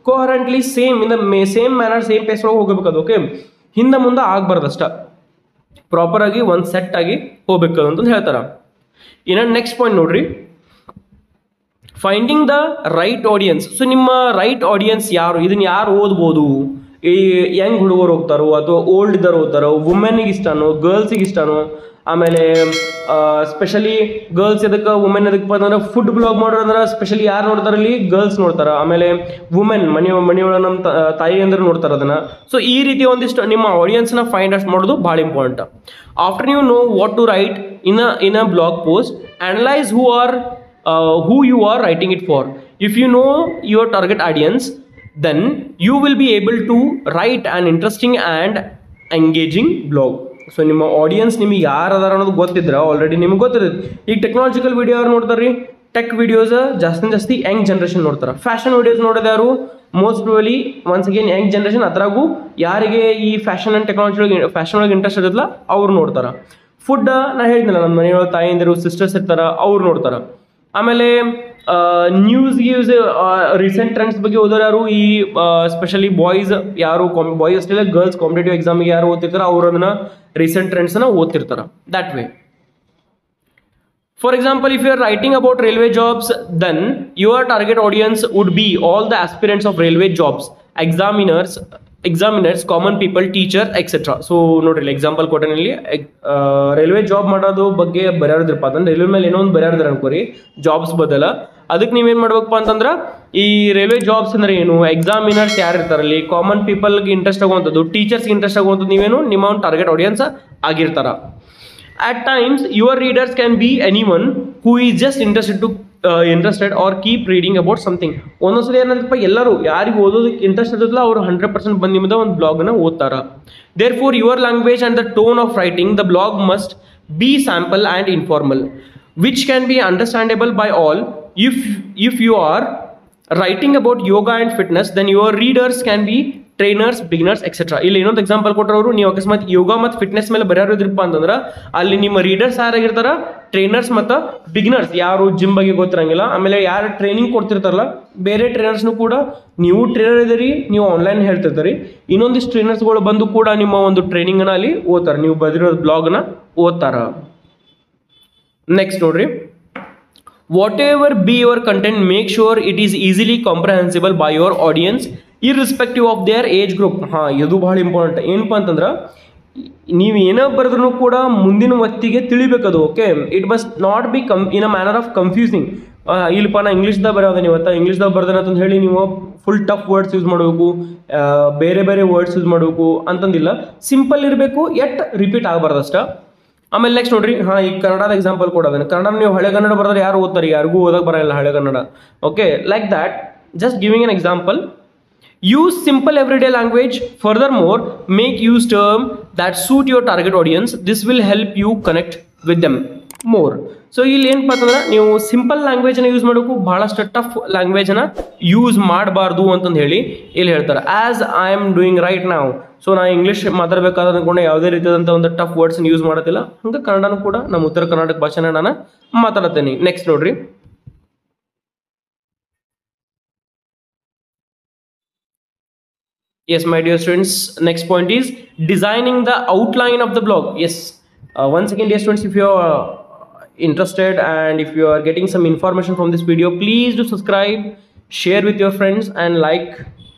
S1: coherently same in the may same manner same pace ಒಳಗೆ ಹೋಗಬೇಕು ಅದು. ಓಕೆ, ಹಿಂದೆ ಮುಂದೆ ಆಗಬಾರ್ದು ಅಷ್ಟ, ಪ್ರಾಪರ್ ಆಗಿ ಒಂದು ಸೆಟ್ ಆಗಿ ಹೋಗ್ಬೇಕು ಅಂತಂದು ಹೇಳ್ತಾರ. ಇನ್ನು ನೆಕ್ಸ್ಟ್ ಪಾಯಿಂಟ್ ನೋಡ್ರಿ, finding the right audience. So ನಿಮ್ಮ ರೈಟ್ ಆಡಿಯನ್ಸ್ ಯಾರು, ಇದನ್ನ ಯಾರು ಓದ್ಬೋದು, ಈ ಯಂಗ್ ಹುಡುಗರು ಹೋಗ್ತಾರೋ ಅಥವಾ ಓಲ್ಡ್ ಇದ್ದವ್ರು ಓದ್ತಾರೋ, ವುಮೆನ್ಗೆ ಇಷ್ಟನೋ ಗರ್ಲ್ಸಿಗೆ ಇಷ್ಟನೋ, ಆಮೇಲೆ ಸ್ಪೆಷಲಿ ಗರ್ಲ್ಸ್ ಎದಕ್ಕೆ ವುಮೆನ್ ಎದಕ್ಕೆ ಬಂದ್ರೆ ಫುಡ್ ಬ್ಲಾಗ್ ಮಾಡೋರು ಅಂದ್ರೆ ಸ್ಪೆಷಲಿ ಯಾರು ನೋಡ್ತಾರೆ ಇಲ್ಲಿ ಗರ್ಲ್ಸ್ ನೋಡ್ತಾರೆ, ಆಮೇಲೆ ವುಮೆನ್ ಮನೆ ಮನೆಯೊಳಗೆ ನಮ್ಮ ತಾಯಿ ಅಂದ್ರೆ ನೋಡ್ತಾರೆ ಅದನ್ನು. ಸೊ ಈ ರೀತಿ ಒಂದಿಷ್ಟು ನಿಮ್ಮ ಆಡಿಯನ್ಸ್ನ ಫೈಂಡ್ ಔಟ್ ಮಾಡೋದು ಭಾಳ important. After you know what to write in a in a blog post, analyse who are who you are writing it for. If you know your target audience, then you will be able to write an interesting and engaging blog. So ನಿಮ್ಮ audience ನಿಮಗೆ ಯಾರು ಅದಾರ ಅನ್ನೋದು ಗೊತ್ತಿದ್ರೆ already ನಿಮ್ಗೆ ಗೊತ್ತಿರುತ್ತೆ. ಈಗ technological video ಅವ್ರು ನೋಡ್ತಾರೆ ರೀ, ಟೆಕ್ ವಿಡಿಯೋಸ್ ಜಾಸ್ತಿ ಜಾಸ್ತಿ ಯಂಗ್ ಜನ್ರೇಷನ್ ನೋಡ್ತಾರೆ. ಫ್ಯಾಷನ್ ವಿಡಿಯೋಸ್ ನೋಡೋದು ಯಾರು most probably once again young generation. ಅದ್ರಾಗೂ ಯಾರಿಗೆ ಈ ಫ್ಯಾಷನ್ ಆ್ಯಂಡ್ ಟೆಕ್ನಾಲಜಿ ಒಳಗೆ ಫ್ಯಾಷನ್ ಒಳಗೆ ಇಂಟ್ರೆಸ್ಟ್ ಇರೋದಿಲ್ಲ ಅವ್ರು ನೋಡ್ತಾರೆ. ಫುಡ್ ನಾ ಹೇಳಿದ್ನಲ್ಲ, ನಮ್ಮ ಮನೆಯೊಳಗೆ ತಾಯಿಯಂದಿರು ಸಿಸ್ಟರ್ಸ್ ಇರ್ತಾರೆ ಅವ್ರು ನೋಡ್ತಾರೆ. ಆಮೇಲೆ ನ್ಯೂಸ್ ಗ್ಯೂಸ್ ರೀಸೆಂಟ್ ಟ್ರೆಂಡ್ಸ್ ಬಗ್ಗೆ ಓದೋರು ಯಾರು, ಈ ಸ್ಪೆಷಲಿ ಬಾಯ್ಸ್ ಯಾರು ಕಾಮ್ ಬಾಯ್ಸ್ ಅಷ್ಟಿಲ್ಲ ಗರ್ಲ್ಸ್ ಕಾಂಪಿಟೇಟಿವ್ ಎಕ್ಸಾಮಿಗೆ ಯಾರು ಓದ್ತಿರ್ತಾರೆ ಅವ್ರು ಅದನ್ನ ರೀಸೆಂಟ್ ಟ್ರೆಂಡ್ಸನ್ನ ಓದ್ತಿರ್ತಾರೆ. That way, for example, if you are writing about railway jobs, then your target audience would be all the aspirants of railway jobs, examiners examiners common people, teacher etcetera. So ನೋಡ್ರಿ example ಕೊಟ್ಟನಲ್ಲಿ railway job ಮಾಡೋದು ಬಗ್ಗೆ ಬರೆಯೋದ್ರಪ್ಪ ಅಂತಂದ್ರೆ railway ಮೇಲೆ ಏನೋ ಒಂದು ಬರೆಯೋದ್ರ ಅನ್ಕೋರಿ jobs ಬದಲ. ಅದಕ್ಕೆ ನೀವೇನು ಮಾಡ್ಬೇಕಪ್ಪ ಅಂತಂದ್ರೆ ಈ ರೈಲ್ವೆ ಜಾಬ್ಸ್ ಅಂದ್ರೆ ಏನು, ಎಕ್ಸಾಮಿನರ್ಸ್ ಯಾರು ಇರ್ತಾರಲ್ಲಿ, ಕಾಮನ್ ಪೀಪಲ್ಗೆ ಇಂಟ್ರೆಸ್ಟ್ ಆಗುವಂಥದ್ದು, ಟೀಚರ್ಸ್ಗೆ ಇಂಟ್ರೆಸ್ಟ್ ಆಗುವಂಥದ್ದು ನೀವೇನು ನಿಮ್ಮ ಒಂದು ಟಾರ್ಗೆಟ್ ಆಡಿಯನ್ಸ್ ಆಗಿರ್ತಾರ. At times, your readers can be anyone who is just interested to uh, interested or keep reading about something. ಒಂದೊಂದ್ಸಲ ಏನಂತಪ್ಪ ಎಲ್ಲರೂ ಯಾರಿಗೆ ಓದೋದಕ್ಕೆ ಇಂಟ್ರೆಸ್ಟ್ ಇರ್ತದಲ್ಲ ಅವರು ಹಂಡ್ರೆಡ್ ಪರ್ಸೆಂಟ್ ಬಂದು ನಿಮ್ಮದ ಒಂದು ಬ್ಲಾಗ್ನ ಓದ್ತಾರ. Therefore your language and the tone of writing the blog must be sample and informal, which can be understandable by all. If if you are writing about yoga and fitness, then your readers can be trainers, beginners etcetera. ಇಲ್ಲಿ ಇನ್ನೊಂದು example ಕೊಟ್ಟರು, ನೀವು ಅಕಸ್ಮಾತ್ ಯೋಗ ಮತ್ತು fitness ಮೇಲೆ ಬರೆಯೋದ್ರಪ್ಪ ಅಂತಂದ್ರೆ ಅಲ್ಲಿ ನಿಮ್ಮ ರೀಡರ್ಸ್ ಯಾರಾಗಿರ್ತಾರ, ಟ್ರೈನರ್ಸ್ ಮತ್ತು ಬಿಗಿನರ್ಸ್, ಯಾರು ಜಿಮ್ ಬಗ್ಗೆ ಗೊತ್ತಿರಂಗಿಲ್ಲ, ಆಮೇಲೆ ಯಾರು ಟ್ರೈನಿಂಗ್ ಕೊಡ್ತಿರ್ತಾರಲ್ಲ ಬೇರೆ ಟ್ರೈನರ್ಸ್ನು ಕೂಡ ನೀವು ಟ್ರೈನರ್ ಇದೀರಿ, ನೀವು ಆನ್ಲೈನ್ ಹೇಳ್ತಿರ್ತೀರಿ, ಇನ್ನೊಂದಿಷ್ಟು ಟ್ರೈನರ್ಸ್ಗಳು ಬಂದು ಕೂಡ ನಿಮ್ಮ ಒಂದು ಟ್ರೈನಿಂಗ್ನ ಅಲ್ಲಿ ಓದ್ತಾರೆ, ನೀವು ಬದಿರೋ ಬ್ಲಾಗ್ನ ಓದ್ತಾರ. ನೆಕ್ಸ್ಟ್ ನೋಡ್ರಿ, whatever be your content, make sure it is easily comprehensible by your audience irrespective of their age group. ಹಾಂ, ಇದು ಭಾಳ ಇಂಪಾರ್ಟೆಂಟ್. ಏನಪ್ಪ ಅಂತಂದ್ರೆ ನೀವು ಏನೋ ಬರೆದ್ರೂ ಕೂಡ ಮುಂದಿನ ವ್ಯಕ್ತಿಗೆ ತಿಳಿಬೇಕದು. Okay, it must not be come in a manner of confusing. ಇಲ್ಲಪ್ಪ ನಾ ಇಂಗ್ಲೀಷ್ದಾಗ ಬರೋದ ಇವತ್ತು ಇಂಗ್ಲೀಷ್ದಾಗ ಬರ್ದೇನೆ ಅಂತಂದು ಹೇಳಿ ನೀವು ಫುಲ್ ಟಫ್ ವರ್ಡ್ಸ್ ಯೂಸ್ ಮಾಡಬೇಕು, ಬೇರೆ ಬೇರೆ ವರ್ಡ್ಸ್ ಯೂಸ್ ಮಾಡಬೇಕು ಅಂತಂದಿಲ್ಲ. ಸಿಂಪಲ್ ಇರಬೇಕು, ಎಟ್ ರಿಪೀಟ್ ಆಗಬಾರ್ದಷ್ಟ. ಆಮೇಲೆ ನೆಕ್ಸ್ಟ್ ನೋಡ್ರಿ, ಹಾಂ ಈಗ ಕನ್ನಡದ ಎಕ್ಸಾಂಪಲ್ ಕೊಡೋದೇನೆ. ಕನ್ನಡ ನೀವು ಹಳೆ ಕನ್ನಡ ಬರೆದ್ರೆ ಯಾರು ಓದ್ತಾರೆ, ಯಾರಿಗೂ ಓದಕ್ಕೆ ಬರೋಲ್ಲ ಹಳೆ Kannada. Okay, like that, just giving an example. Use simple everyday language. Furthermore, make use term that suit your target audience. This will help you connect with them more. So ಇಲ್ಲಿ ಏನಪ್ಪ ಅಂತಂದ್ರೆ ನೀವು ಸಿಂಪಲ್ ಲ್ಯಾಂಗ್ವೇಜನ್ನು ಯೂಸ್ ಮಾಡಬೇಕು, ಭಾಳಷ್ಟು tough ಲ್ಯಾಂಗ್ವೇಜನ್ನು use ಮಾಡಬಾರ್ದು ಅಂತಂದು ಹೇಳಿ ಇಲ್ಲಿ ಹೇಳ್ತಾರೆ. As I am doing right ನಾವು. ಸೊ ನಾ ಇಂಗ್ಲೀಷ್ ಮಾತಾಡಬೇಕಾದ್ರೆ ಅಂದ್ಕೊಂಡು ಯಾವುದೇ ರೀತಿಯಾದಂಥ ಒಂದು ಟಫ್ ವರ್ಡ್ಸ್ನ ಯೂಸ್ ಮಾಡೋದಿಲ್ಲ, ಹಂಗೆ ಕನ್ನಡನೂ ಕೂಡ ನಮ್ಮ ಉತ್ತರ ಕರ್ನಾಟಕ ಭಾಷೆನ ನಾನು ಮಾತಾಡ್ತೇನೆ. ನೆಕ್ಸ್ಟ್ ನೋಡ್ರಿ, yes my dear students, next point is designing the outline of the blog. Yes, uh, once again dear students, if you are uh, interested and if you are getting some information from this video, please do subscribe, share with your friends and like.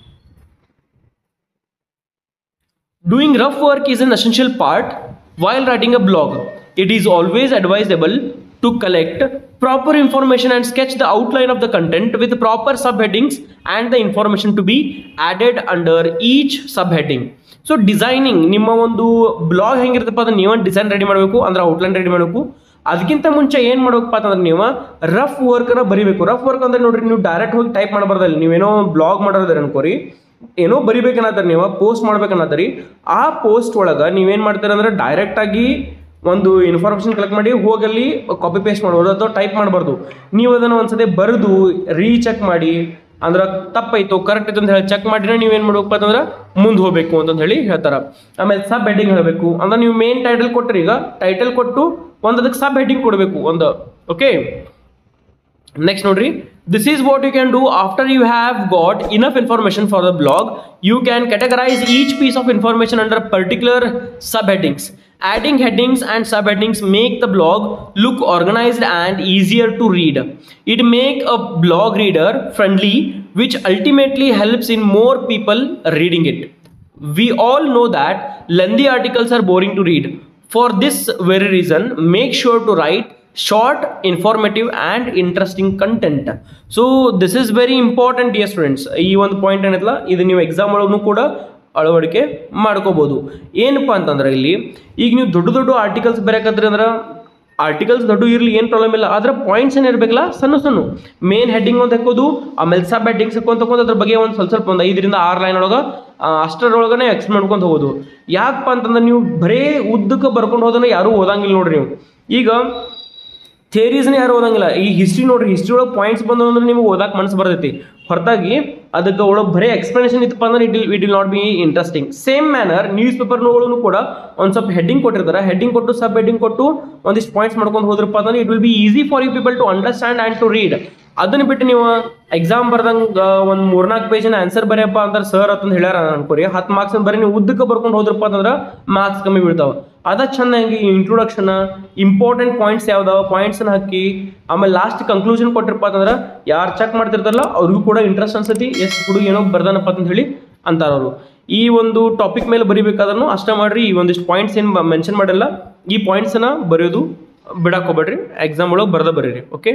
S1: Doing rough work is an essential part while writing a blog. It is always advisable to collect proper information and sketch the outline of the content with proper subheadings and the information to be added under each subheading. So designing ನಿಮ್ಮ ಒಂದು blog ಹೆಂಗಿರ್ತಪ್ಪ ಅಂದ್ರೆ ನೀವು design ready ಮಾಡಬೇಕು, ಅಂದ್ರೆ outline ready ಮಾಡಬೇಕು. ಅದಕ್ಕಿಂತ ಮುಂಚೆ ಏನು ಮಾಡ್ಬೇಕಪ್ಪ ಅಂತಂದ್ರೆ ನೀವು ರಫ್ ವರ್ಕನ್ನು ಬರಿಬೇಕು. ರಫ್ ವರ್ಕ್ ಅಂದ್ರೆ ನೋಡ್ರಿ, ನೀವು ಡೈರೆಕ್ಟ್ ಹೋಗಿ ಟೈಪ್ ಮಾಡಬಾರ್ದಲ್ಲಿ. ನೀವೇನೋ ಬ್ಲಾಗ್ ಮಾಡೋದ್ರೆ ಅನ್ಕೋರಿ, ಏನೋ ಬರಿಬೇಕನ್ನತ್ತಾರೆ, ನೀವು ಪೋಸ್ಟ್ ಮಾಡ್ಬೇಕನ್ನತ್ತೀರಿ. ಆ ಪೋಸ್ಟ್ ಒಳಗೆ ನೀವೇನು ಮಾಡ್ತೀರ ಅಂದ್ರೆ ಡೈರೆಕ್ಟಾಗಿ ಒಂದು ಇನ್ಫಾರ್ಮೇಷನ್ ಕಲೆಕ್ಟ್ ಮಾಡಿ ಹೋಗಲ್ಲಿ ಕಾಪಿ ಪೇಸ್ಟ್ ಮಾಡ್ಬೋದು ಅಥವಾ ಟೈಪ್ ಮಾಡಬಾರ್ದು. ನೀವು ಅದನ್ನು ಒಂದ್ಸತಿ ಬರೆದು ರೀಚೆಕ್ ಮಾಡಿ, ಅಂದ್ರೆ ತಪ್ಪಾಯ್ತು ಕರೆಕ್ಟ್ ಆಯ್ತು ಅಂತ ಹೇಳಿ ಚೆಕ್ ಮಾಡಿದ್ರೆ ನೀವೇನು ಮಾಡ್ಬೇಕಪ್ಪ ಅಂತಂದ್ರೆ ಮುಂದೆ ಹೋಗಬೇಕು ಅಂತಂದು ಹೇಳಿ ಹೇಳ್ತಾರೆ. ಆಮೇಲೆ ಸಬ್ ಹೆಡ್ಡಿಂಗ್ ಹೇಳಬೇಕು. ಅಂದ್ರೆ ನೀವು ಮೇನ್ ಟೈಟಲ್ ಕೊಟ್ಟರೆ, ಈಗ ಟೈಟಲ್ ಕೊಟ್ಟು ಒಂದು ಅದಕ್ಕೆ ಸಬ್ ಹೆಡ್ಡಿಂಗ್ ಕೊಡಬೇಕು ಒಂದು. ಓಕೆ, ನೆಕ್ಸ್ಟ್ ನೋಡ್ರಿ, This is what you can do after you have got enough information for the blog. You can categorize each piece of information under particular subheadings. Adding headings and subheadings make the blog look organized and easier to read. It make a blog reader friendly, which ultimately helps in more people reading it. We all know that lengthy articles are boring to read. For this very reason, make sure to write short, informative and interesting content. So this is very important, dear students. ಈ ಒಂದು point ಏನೈತಲ್ಲ ಇದು ನೀವು exam ಒಳಗೂ ಕೂಡ ಅಳವಡಿಕೆ ಮಾಡ್ಕೋಬಹುದು. ಏನಪ್ಪಾ ಅಂತಂದ್ರೆ ಇಲ್ಲಿ ಈಗ ನೀವು ದೊಡ್ಡ ದೊಡ್ಡ ಆರ್ಟಿಕಲ್ಸ್ ಬರೆಯಕತ್ರಿ ಅಂದ್ರೆ ಆರ್ಟಿಕಲ್ಸ್ ದೊಡ್ಡ ಇರಲಿ ಏನು ಪ್ರಾಬ್ಲಮ್ ಇಲ್ಲ, ಆದ್ರೆ ಪಾಯಿಂಟ್ಸ್ ಏನು ಇರಬೇಕಲ್ಲ ಸಣ್ಣ ಸಣ್ಣ ಮೇನ್ ಹೆಡ್ಡಿಂಗ್ ಅಂತ ಹಾಕೋದು, ಆಮೇಲೆ ಸಬ್ ಹೆಡ್ಡಿಂಗ್ಸ್ ಹಾಕೊಂತ ಹಾಕೋದು ಅದ್ರ ಬಗ್ಗೆ ಒಂದು ಸ್ವಲ್ಪ ಸ್ವಲ್ಪ ಒಂದು ಐದರಿಂದ ಆರು ಲೈನ್ ಒಳಗೆ ಅಷ್ಟರೊಳಗನೆ ಎಕ್ಸ್ಪ್ಲೇನ್ ಮಾಡ್ಕೊಂತ ಹೋಗೋದು. ಯಾಕಪ್ಪ ಅಂತಂದ್ರೆ ನೀವು ಬರೇ ಉದ್ದಕ್ಕೆ ಬರ್ಕೊಂಡು ಹೋದ್ರೆ ಯಾರೂ ಓದಂಗಿಲ್ಲ ನೋಡ್ರಿ. ನೀವು ಈಗ ಥಿಯರೀಸ್ನ ಯಾರು ಓದಂಗಿಲ್ಲ. ಈ ಹಿಸ್ಟ್ರಿ ನೋಡ್ರಿ, ಹಿಸ್ಟ್ರಿ ಒಳಗೆ ಪಾಯಿಂಟ್ಸ್ ಬಂದು ಅಂದ್ರೆ ನಿಮ್ಗೆ ಓದಕ್ಕೆ ಮನಸ್ಸು ಬರ್ತೈತಿ, ಹೊರತಾಗಿ ಅದಕ್ಕೆ ಒಳಗೆ ಬರೀ ಎಕ್ಸ್ಪ್ಲನೇಷನ್ ಇತ್ತಪ್ಪ ಅಂದ್ರೆ it it will not be interesting. Same manner news ಪೇಪರ್ನೂ ಕೂಡ ಒಂದು ಸ್ವಲ್ಪ ಹೆಡ್ಡಿಂಗ್ ಕೊಟ್ಟಿರ್ತಾರೆ, ಹೆಡ್ಡಿಂಗ್ ಕೊಟ್ಟು ಸಬ್ ಹೆಡ್ಡಿಂಗ್ ಕೊಟ್ಟು ಒಂದಿಷ್ಟು ಪಾಯಿಂಟ್ಸ್ ಮಾಡ್ಕೊಂಡು ಹೋದ್ರಪ್ಪ ಅಂದ್ರೆ it will be easy for you people to understand and to read. ಅದನ್ನ ಬಿಟ್ಟು ನೀವು ಎಕ್ಸಾಮ್ ಬರ್ದಂಗೆ ಒಂದು ಮೂರ್ನಾಲ್ಕು ಪೇಜಿನ ಆನ್ಸರ್ ಬರೆಯಪ್ಪ ಅಂದ್ರೆ ಸರ್ ಅಂತಂದು ಹೇಳ್ಯಾರ ಅನ್ಕೋರಿ, ಹತ್ತು ಮಾರ್ಕ್ಸ್ ಬರೀ ನೀವು ಉದ್ದಕ್ಕೆ ಬರ್ಕೊಂಡು ಹೋದ್ರಪ್ಪ ಅಂತಂದ್ರೆ ಮಾರ್ಕ್ಸ್ ಕಮ್ಮಿ ಬೀಳ್ತಾವೆ. ಅದ ಚೆನ್ನಾಗಿ ಇಂಟ್ರೊಡಕ್ಷನ್ ಇಂಪಾರ್ಟೆಂಟ್ ಪಾಯಿಂಟ್ಸ್ ಯಾವ್ದಾವ ಪಾಯಿಂಟ್ಸ್ನ ಹಾಕಿ ಆಮೇಲೆ ಲಾಸ್ಟ್ ಕನ್ಕ್ಲೂಷನ್ ಕೊಟ್ಟಿರಪ್ಪ ಅಂತಂದ್ರೆ ಯಾರು ಚೆಕ್ ಮಾಡ್ತಿರ್ತಾರಲ್ಲ ಅವ್ರಿಗೂ ಕೂಡ ಇಂಟ್ರೆಸ್ಟ್ ಅನ್ಸತಿ, ಎಷ್ಟು ಹುಡುಗ ಏನೋ ಬರ್ದಾನಪ್ಪ ಅಂತ ಹೇಳಿ ಅಂತಾರ ಅವರು. ಈ ಒಂದು ಟಾಪಿಕ್ ಮೇಲೆ ಬರಿಬೇಕಾದ್ರೂ ಅಷ್ಟೇ ಮಾಡ್ರಿ. ಈ ಒಂದಿಷ್ಟು ಪಾಯಿಂಟ್ಸ್ ಏನು ಮೆನ್ಷನ್ ಮಾಡಿಲ್ಲ, ಈ ಪಾಯಿಂಟ್ಸನ್ನ ಬರೆಯೋದು ಬಿಡಕ್ಕೆ ಹೋಗ್ಬೇಡ್ರಿ, ಎಕ್ಸಾಮ್ ಒಳಗೆ ಬರ್ದ ಬರೀರಿ. Okay,